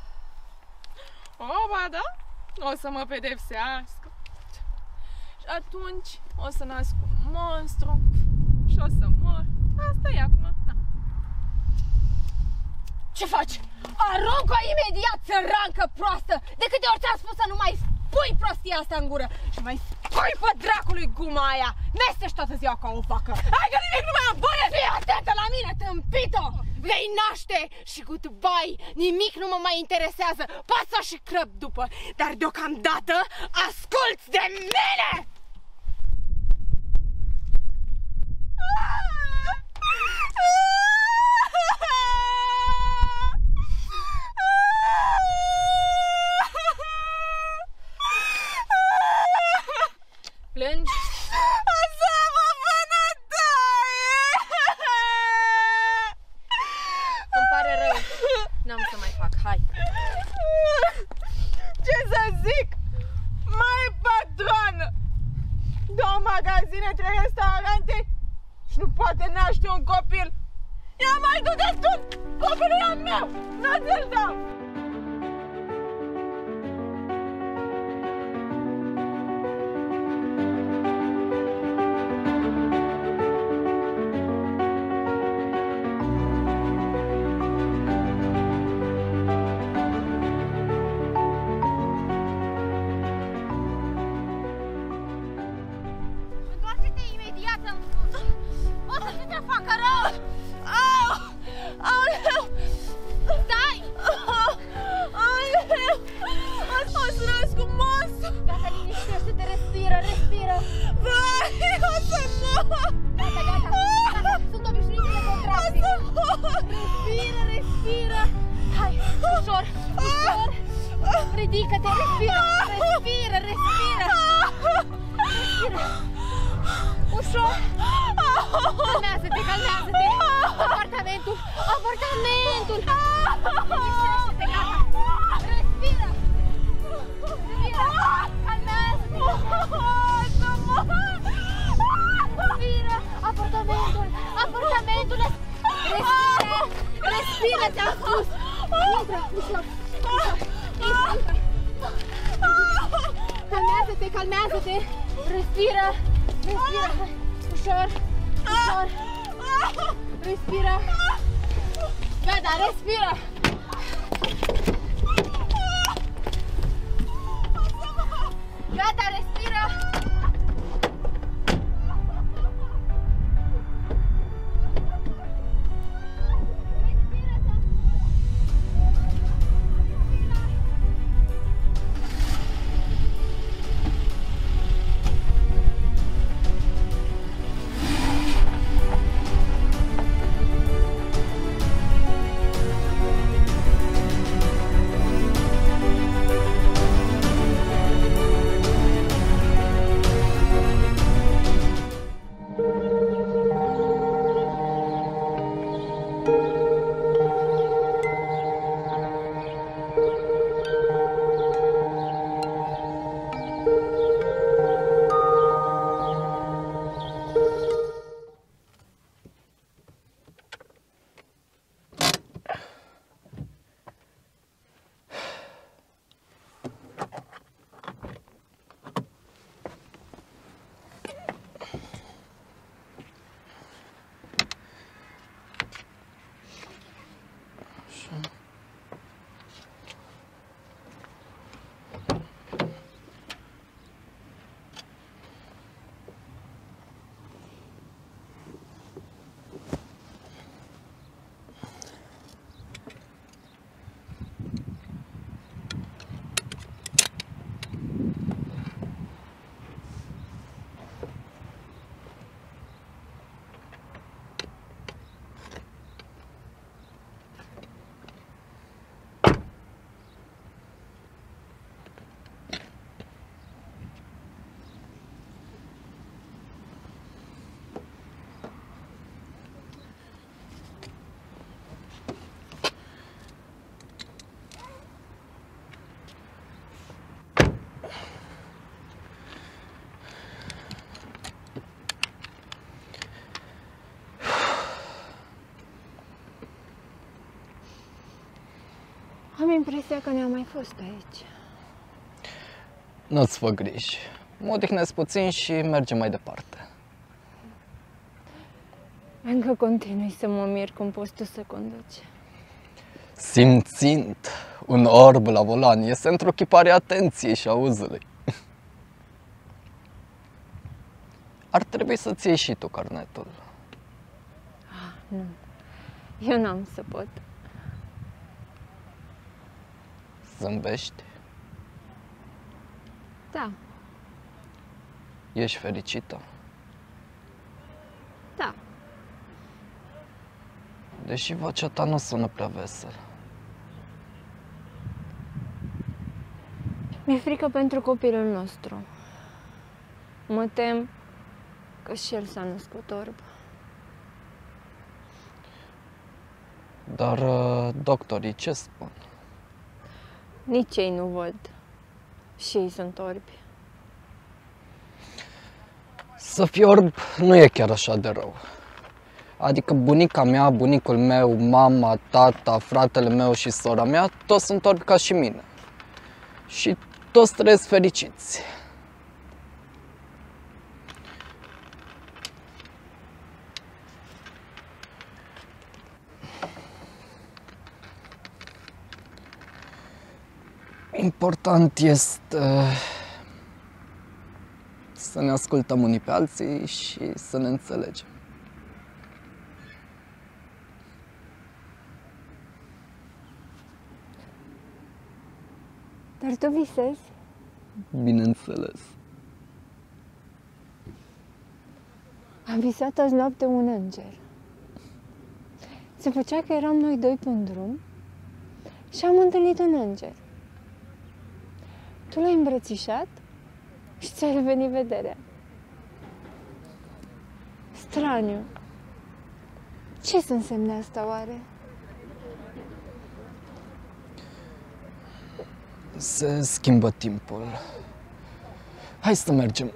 O, ba da, o să mă pedepsească. Și atunci o să nasc un monstru și o să mor. Asta e acum. Na. Ce faci? Aruncă-o imediat, sărancă proastă! De câte ori ți-am spus să nu mai spui prostia asta în gură și mai spui pe dracului guma aia! Mestești toată ziua ca o vacă! Hai că nimic nu mai am voie! Fii atentă la mine, tâmpito! Vei naște și goodbye! Nimic nu mă mai interesează! Pasă și crăp după! Dar deocamdată asculți de mine! Ai hai. Ce să zic? Mai patronă! Două magazine, trei restaurante și nu poate naște un copil. Ia mai du-te tu! Copilul e al meu! Nu ți-l dau! Întoarce-te imediat în sus. O să nu te facă rău. Au! Aoleu! Stai! Aoleu! O să nasc un monstru! Gata, liniștește-te, respiră, respiră! Vai, o să mor! Gata, gata, gata, sunt obișnuitele contracții! Respiră, respiră! Hai, ușor, ușor! Ridică-te, respiră, respiră, respiră! Respiră! Ușor! Calmează-te, calmează-te! Apartamentul, apartamentul! Liniștește-te, gata! Respiră! Respiră! Calmează-te! Respiră! Apartamentul! Apartamentul! Respiră! Respiră, ți-am spus! Intră, ușor! Ușor! Intră, intră! Calmează-te, calmează-te! Respiră! Respiră! Ușor! Ușor! Respiră! Gata, respiră! Gata, respiră! Am impresia că ne-am mai fost aici. Nu-ți fă griji. Mă odihnesc puțin și mergem mai departe. Încă continui să mă mir cum poți tu să conduci. Simțind un orb la volan, este într-o chipare atenției și auzului. Ar trebui să-ți iei și tu carnetul. Ah, nu, eu n-am să pot. Zâmbești? Da, Ești fericită? da. Deși vocea ta nu sună prea vesel. Mi-e frică pentru copilul nostru. Mă tem că și el s-a născut orb. Dar uh, doctorii ce spun? Nici ei nu văd. Și ei sunt orbi. Să fii orb nu e chiar așa de rău. Adică bunica mea, bunicul meu, mama, tata, fratele meu și sora mea, toți sunt orbi ca și mine. Și toți trăiesc fericiți. Important este să ne ascultăm unii pe alții și să ne înțelegem. Dar tu visezi? Bineînțeles. Am visat azi noapte un înger. Se făcea că eram noi doi pe un drum și am întâlnit un înger. Tu l-ai îmbrățișat și ți-a revenit vederea. Straniu. Ce să însemne asta oare? Se schimbă timpul. Hai să mergem.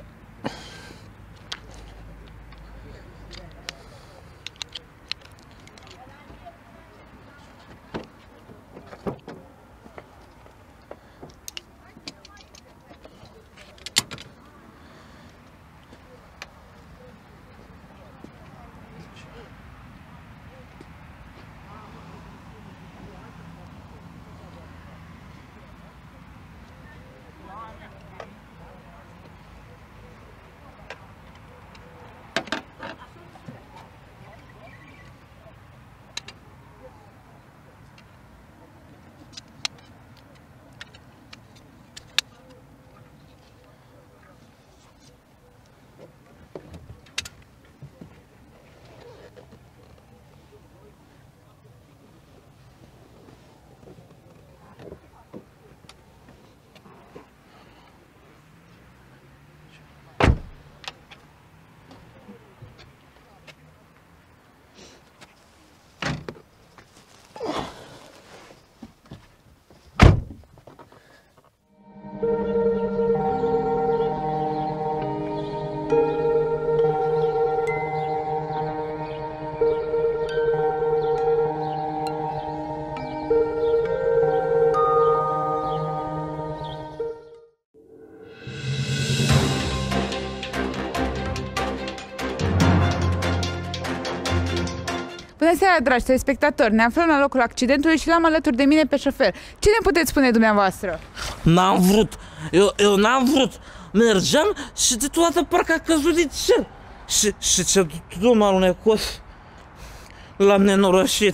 Bună seara, dragi telespectatori! Ne aflăm la locul accidentului și l-am alături de mine pe șofer. Ce ne puteți spune dumneavoastră? N-am vrut. Eu, eu n-am vrut. Mergeam și de toată parcă a căzut din cer. Și, și ce drum alunecos. L-am nenorocit.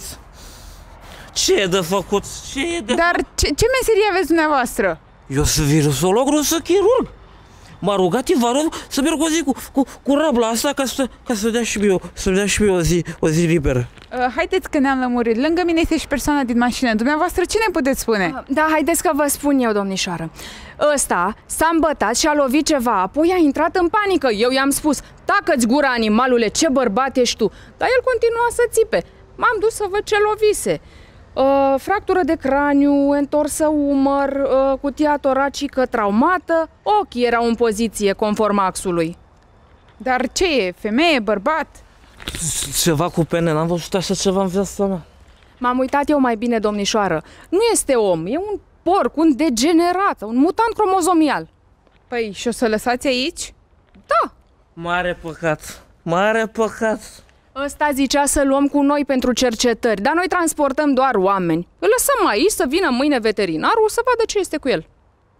Ce e de făcut? Ce e de Dar ce, ce meserie aveți dumneavoastră? Eu sunt virusolog, nu sunt chirurg. M-a rugat Ivarov să merg o zi cu, cu, cu rabla asta ca să, ca să dea și eu, să dea și eu o zi, o zi liberă. Uh, haideți că ne-am lămurit. Lângă mine este și persoana din mașină. Dumneavoastră, ce ne puteți spune? Uh, da, haideți că vă spun eu, domnișoară. Ăsta s-a îmbătat și a lovit ceva, apoi a intrat în panică. Eu i-am spus, tacă-ți gura, animalule, ce bărbat ești tu. Dar el continua să țipe. M-am dus să văd ce lovise. Uh, fractură de craniu, întorsă umăr, uh, cutia toracică traumată, ochii erau în poziție conform axului. Dar ce e? Femeie? Bărbat? Ceva cu pene, n-am văzut așa ceva în viața mea. M-am uitat eu mai bine, domnișoară. Nu este om, e un porc, un degenerat, un mutant cromozomial. Păi, și o să lăsați aici? Da. Mare păcat, mare păcat. Ăsta zicea să luăm cu noi pentru cercetări, dar noi transportăm doar oameni. Îl lăsăm aici să vină mâine veterinarul să vadă ce este cu el.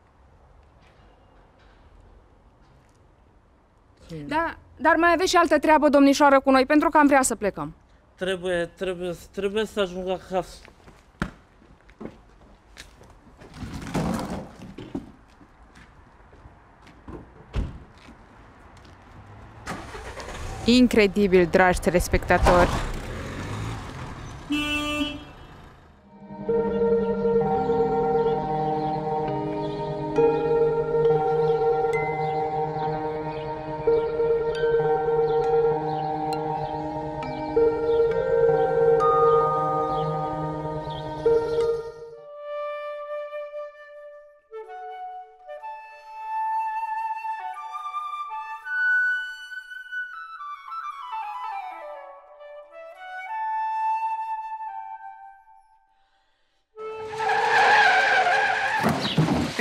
Da, dar mai aveți și altă treabă, domnișoară, cu noi, pentru că am vrea să plecăm. Trebuie, trebuie, trebuie să ajung acasă. Incredibil, dragi telespectatori!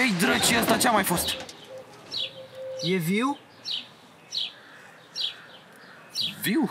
Ce-i drăci ăsta? Ce-a mai fost? E viu? Viu?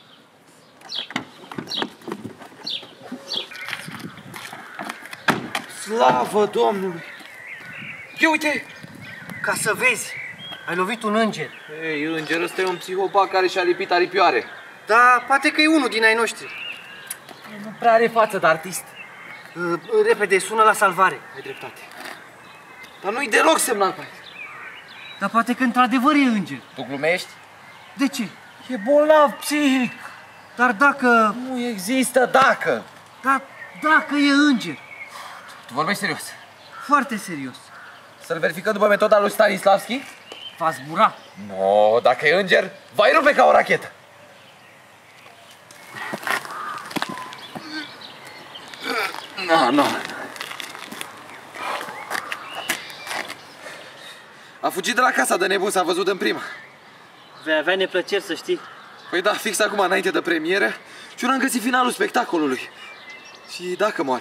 Slavă Domnului! Ia uite! Ca să vezi, ai lovit un înger. Ei, înger, ăsta e un psihopat care și-a lipit aripioare. Da, poate că e unul din ai noștri. Nu prea are față de artist. Uh, repede, sună la salvare. Ai dreptate. Dar nu-i deloc semnal pe aici. Dar poate că într-adevăr e înger. Tu glumești? De ce? E bolnav psihic. Dar dacă... Nu există dacă. Dar dacă e înger. Tu vorbești serios? Foarte serios. Să-l verificăm după metoda lui Stanislavski? Va zbura. No, dacă e înger, va-i rupe ca o rachetă. No, no. A fugit de la casa de nebun, s-a văzut în prima. Vei avea neplăceri, să știi. Păi da, fix acum, înainte de premieră, și eu n-am găsit finalul spectacolului. Și dacă moare.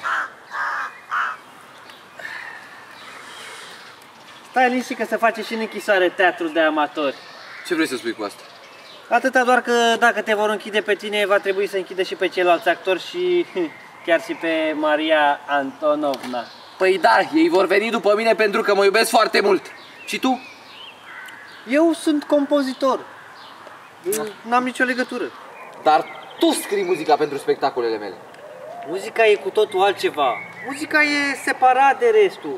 Stai liniștit că se face și în închisoare teatru de amatori. Ce vrei să spui cu asta? Atâta doar că dacă te vor închide pe tine, va trebui să închide și pe ceilalți actori și chiar și pe Maria Antonovna. Păi da, ei vor veni după mine pentru că mă iubesc foarte mult. Și tu? Eu sunt compozitor. N-am nicio legătură. Dar tu scrii muzica pentru spectacolele mele. Muzica e cu totul altceva. Muzica e separat de restul.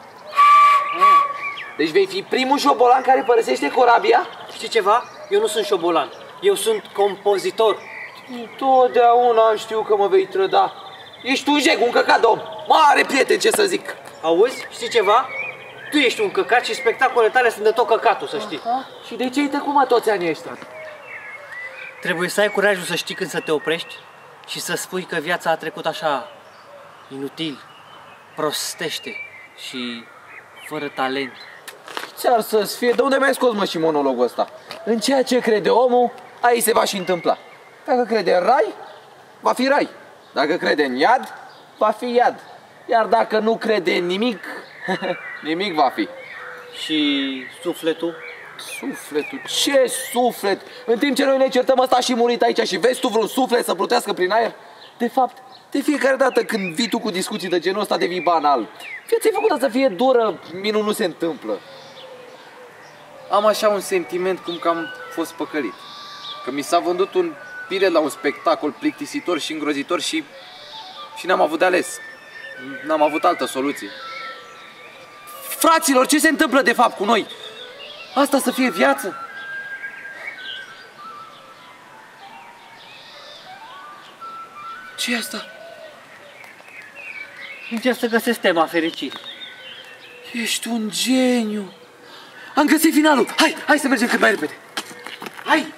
Deci vei fi primul șobolan care părăsește corabia? Știi ceva? Eu nu sunt șobolan. Eu sunt compozitor. Totdeauna am știut că mă vei trăda. Ești un jeg, un căcat, om. Mare prieten, ce să zic. Auzi? Știi ceva? Tu ești un căcat și spectacolele tale sunt de tot căcatul, să știi. Aha. Și de ce ai tăcut, mă, toți anii ăștia? Trebuie să ai curajul să știi când să te oprești și să spui că viața a trecut așa, inutil, prostește și fără talent. Ce-ar să-ți fie? De unde mi-ai scos, mă, și monologul ăsta? În ceea ce crede omul, aici se va și întâmpla. Dacă crede în rai, va fi rai. Dacă crede în iad, va fi iad. Iar dacă nu crede în nimic, nimic va fi. Și sufletul? Sufletul? Ce suflet? În timp ce noi ne certăm, ăsta și murit aici și vezi tu vreun suflet să plutească prin aer? De fapt, de fiecare dată când vii tu cu discuții de genul ăsta, devii banal. Viața e făcută să fie dură, minuni nu se întâmplă. Am așa un sentiment cum că am fost păcălit. Că mi s-a vândut un bilet la un spectacol plictisitor și îngrozitor și, și n-am avut de ales. N-am avut altă soluție. Fraților, ce se întâmplă de fapt cu noi? Asta să fie viață? Ce e asta? Încerc să găsesc tema fericirii. Ești un geniu. Am găsit finalul. Hai, hai să mergem cât mai repede. Hai!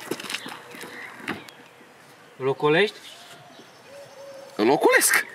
Îl ocolești? Îl ocolesc.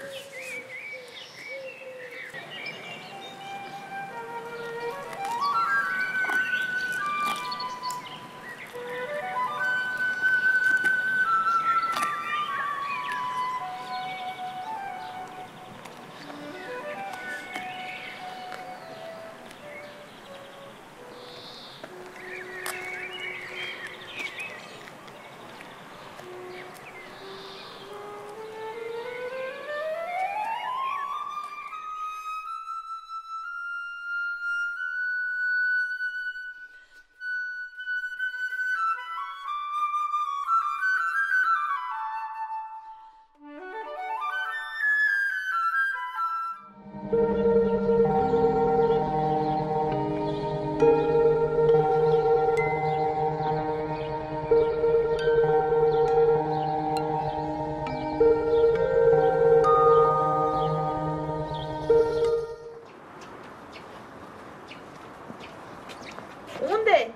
Unde?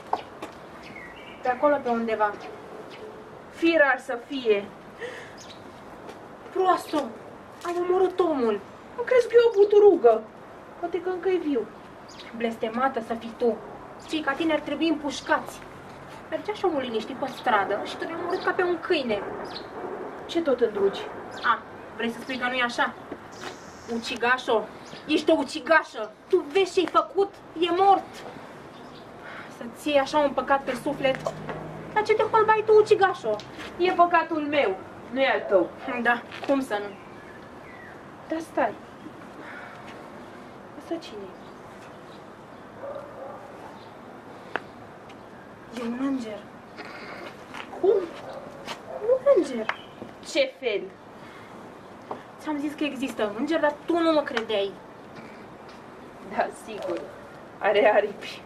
De acolo pe undeva. Firar să fie. Proastă! Am omorât omul. Nu crezi că e o buturugă? Poate că încă e viu. Blestemată să fii tu. Cei ca tine ar trebui împușcați. Mergea și omul liniștit pe stradă și tu ne-ai omorât ca pe un câine. Ce tot îndrugi? A, vrei să spui că nu e așa? Ucigașo, ești o ucigașă. Tu vezi ce-ai făcut? E mort. Să-ți iei așa un păcat pe suflet. Dar ce te holbai tu, ucigașo? E păcatul meu, nu e al tău. Da, cum să nu? Dar stai. Asta cine e? E un înger. Cum? Un înger. Ce fel? Ți-am zis că există înger, dar tu nu mă credeai. Da, sigur. Are aripi.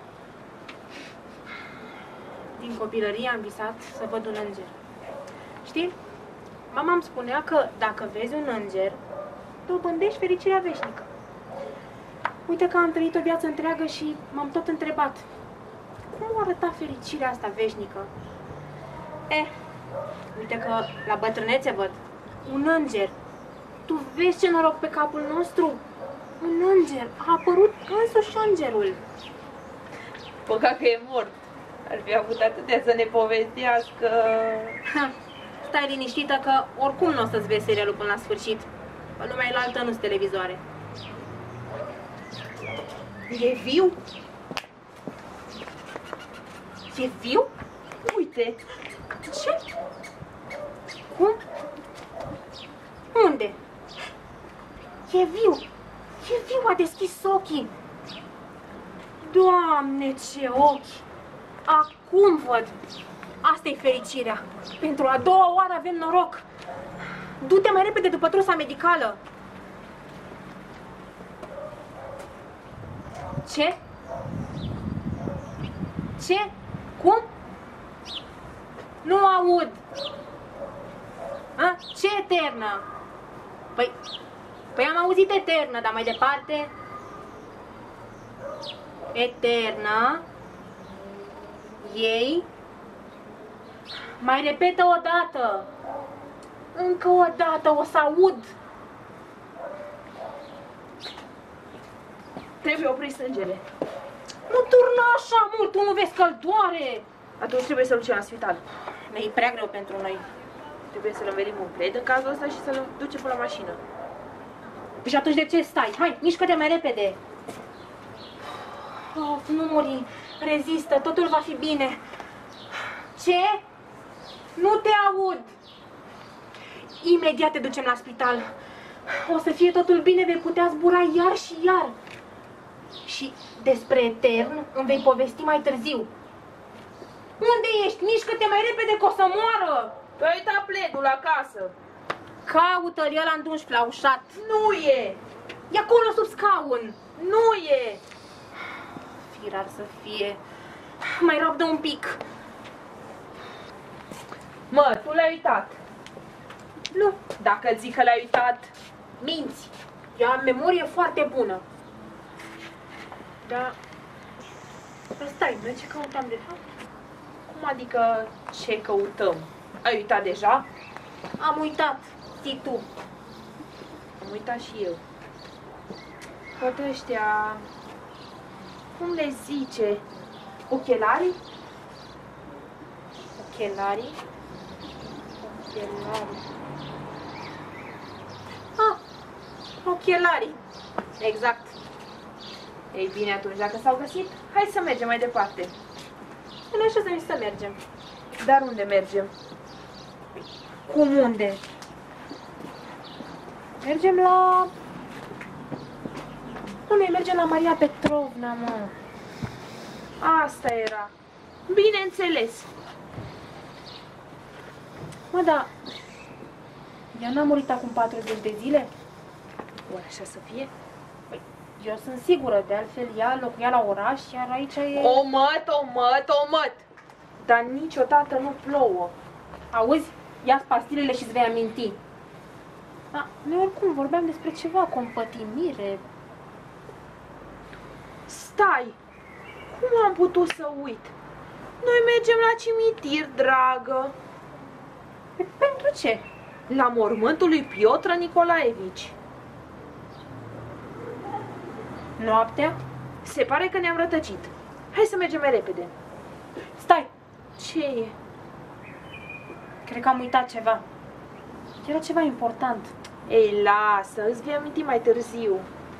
Din copilărie am visat să văd un înger. Știi? Mama îmi spunea că dacă vezi un înger, dobândești fericirea veșnică. Uite că am trăit o viață întreagă și m-am tot întrebat. Cum arăta fericirea asta veșnică? Eh, uite că la bătrânețe văd. Un înger. Tu vezi ce noroc pe capul nostru? Un înger. A apărut însuși îngerul. Păcat că e mort. Ar fi avut atâtea să ne povestească. Ha, stai liniștită că oricum nu o să-ți vezi serialul până la sfârșit. Pe lumea elaltă nu-s televizoare. E viu? E viu? Uite! Ce? Cum? Unde? E viu! E viu, a deschis ochii! Doamne, ce ochi! Acum văd! Asta-i fericirea! Pentru a doua oară avem noroc! Du-te mai repede după trusa medicală! Ce? Ce? Cum? Nu aud! A? Ce eternă? Păi, păi am auzit eternă, dar mai departe... Eternă... Ei... Mai repetă o dată! Încă o dată o să aud! Trebuie oprit sângele. Nu turna așa mult, tu nu vezi că-l doare! Atunci trebuie să-l ducem la spital. E prea greu pentru noi. Trebuie să-l învelim un plaid în cazul ăsta și să-l ducem până la mașină. Și atunci de ce stai? Hai, mișcă-te mai repede! Of, nu muri, rezistă, totul va fi bine. Ce? Nu te aud! Imediat te ducem la spital. O să fie totul bine, vei putea zbura iar și iar. Și despre etern îmi vei povesti mai târziu. Unde ești? Mișcă-te mai repede că o să moară! Tu ai uitat pledul acasă. Caută-l, el a îndunși flaușat. Nu e! E acolo sub scaun. Nu e! Firar să fie. Mai răbdă un pic. Mă, tu l-ai uitat. Nu. Dacă zic că l-ai uitat, minți. Eu am memorie foarte bună. Da. Dar stai, noi ce căutam de fapt? cum adică ce căutăm? Ai uitat deja? Am uitat, zi tu. Am uitat și eu. Poate ăștia, cum le zice, ochelarii? Ochelarii? Ochelarii. Ah, ochelarii. Exact. Ei bine, atunci, dacă s-au găsit, hai să mergem mai departe. Ne așezăm și să mergem. Dar unde mergem? Cum unde? Mergem la... Unde mergem la Maria Petrovna, mă? Asta era. Bineînțeles. Mă, da... Ea n-a murit acum patruzeci de zile? Oare așa să fie? Păi, eu sunt sigură, de altfel ea locuia la oraș, iar aici e... O măt, o măt, o măt! Dar niciodată nu plouă. Auzi? Ia-ți pastilele și-ți vei aminti. Da, noi oricum vorbeam despre ceva, compătimire. Stai! Cum am putut să uit? Noi mergem la cimitir, dragă. E, pentru ce? La mormântul lui Piotr Nicolaevici. Noaptea? Se pare că ne-am rătăcit. Hai să mergem mai repede. Stai! Ce e? Cred că am uitat ceva. Era ceva important. Ei, lasă, îți vei aminti mai târziu.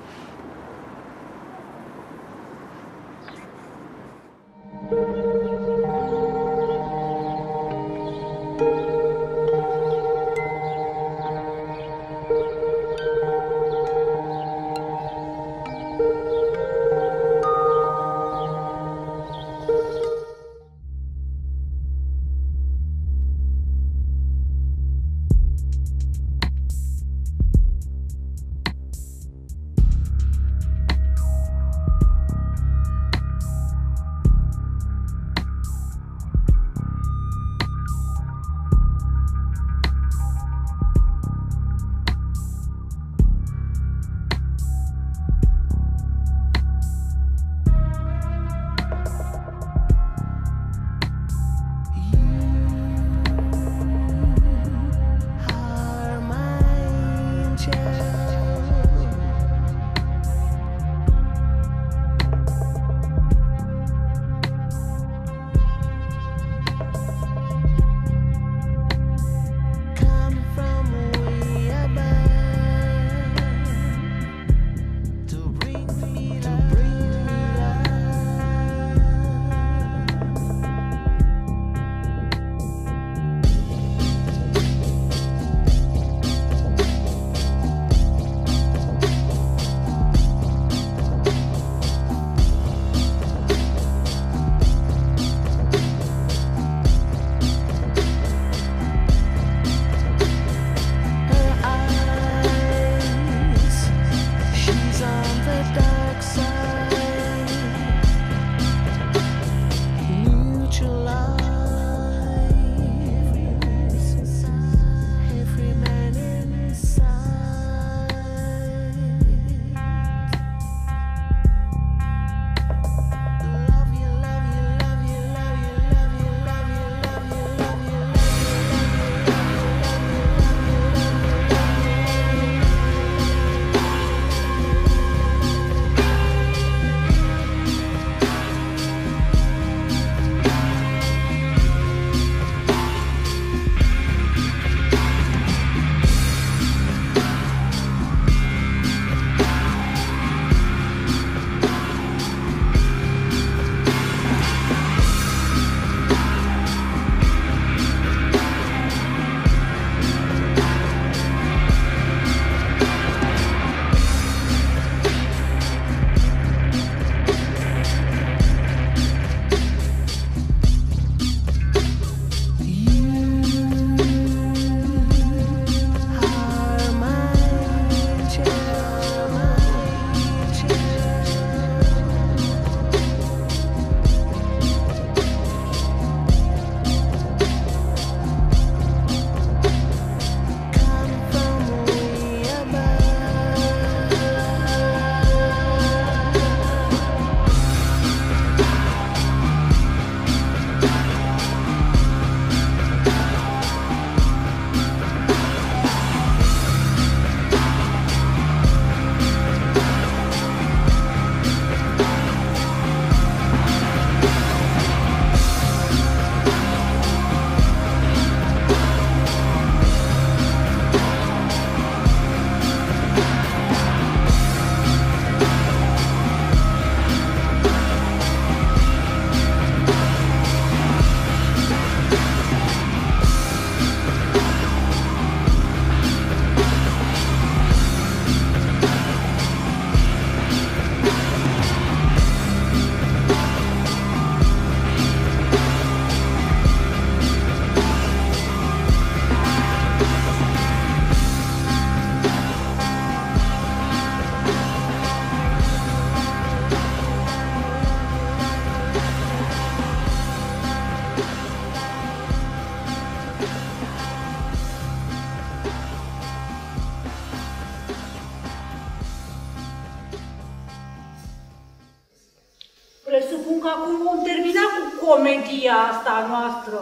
Presupun că acum vom termina cu comedia asta noastră.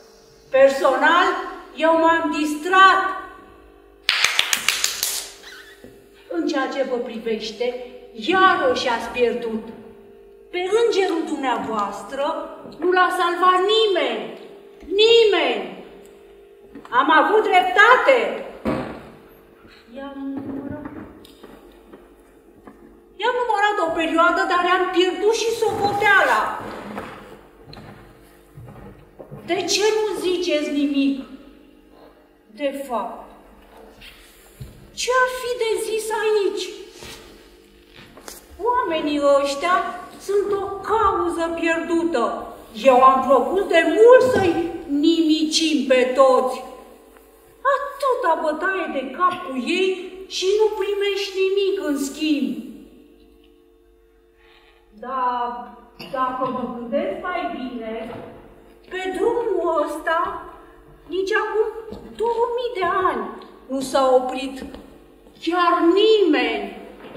Personal, eu m-am distrat. În ceea ce vă privește, iarăși ați pierdut. Pe îngerul dumneavoastră nu l-a salvat nimeni. Nimeni. Am avut dreptate. I-am numărat. I-am numărat o perioadă, dar am pierdut și socoteala. De ce nu ziceți nimic? De fapt, ce-ar fi de zis aici? Oamenii ăștia sunt o cauză pierdută. Eu am propus de mult să-i nimicim pe toți. Atâta bătaie de cap cu ei și nu primești nimic în schimb. Dar dacă mă gândesc mai bine, pe drumul ăsta, nici acum două mii de ani nu s-a oprit chiar nimeni.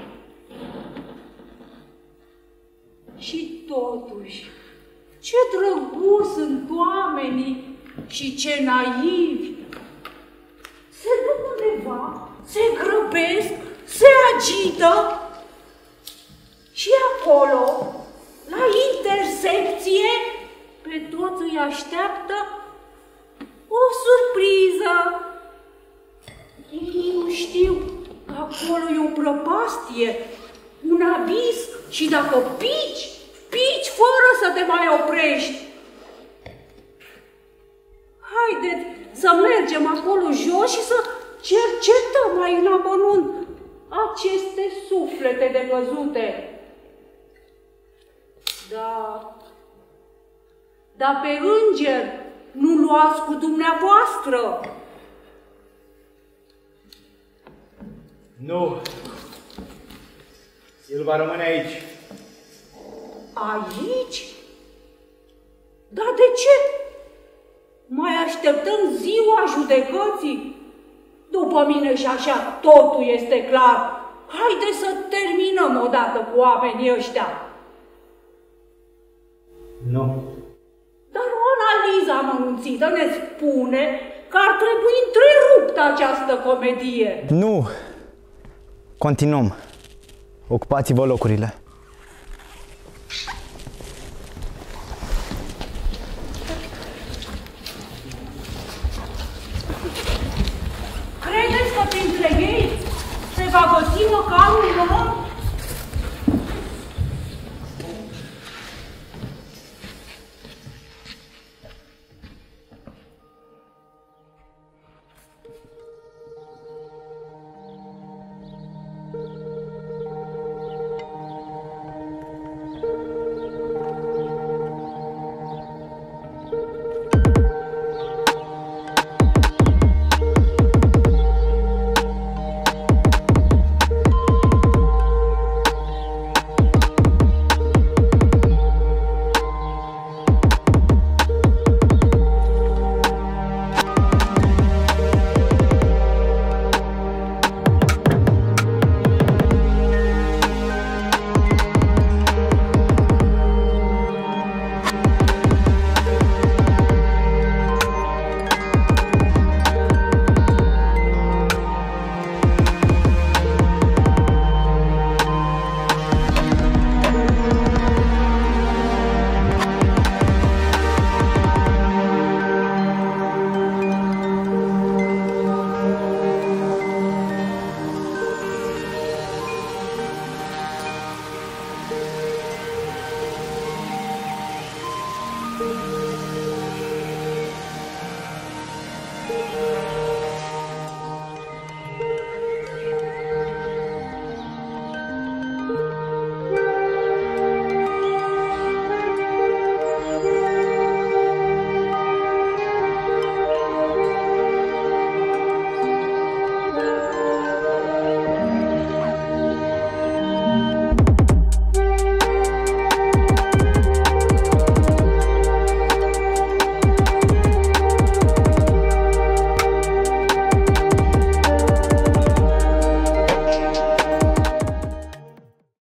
Și totuși, ce drăguți sunt oamenii și ce naivi! Se duc undeva, se grăbesc, se agită și acolo, la intersecție, pe toți îi așteaptă o surpriză. Ei nu știu că acolo e o prăpastie, un abis și dacă pici, pici fără să te mai oprești. Haideți să mergem acolo jos și să cercetăm mai în amănunt aceste suflete decăzute. Da, dar pe înger nu luați cu dumneavoastră. Nu. El va rămâne aici. Aici? Dar de ce? Mai așteptăm ziua judecății? După mine și așa totul este clar. Haideți să terminăm odată cu oamenii ăștia. Nu. Dar o analiză amănunțită ne spune că ar trebui întreruptă această comedie. Nu! Continuăm. Ocupați-vă locurile. Credeți că printre ei se va găsi măcar un om? Thank you.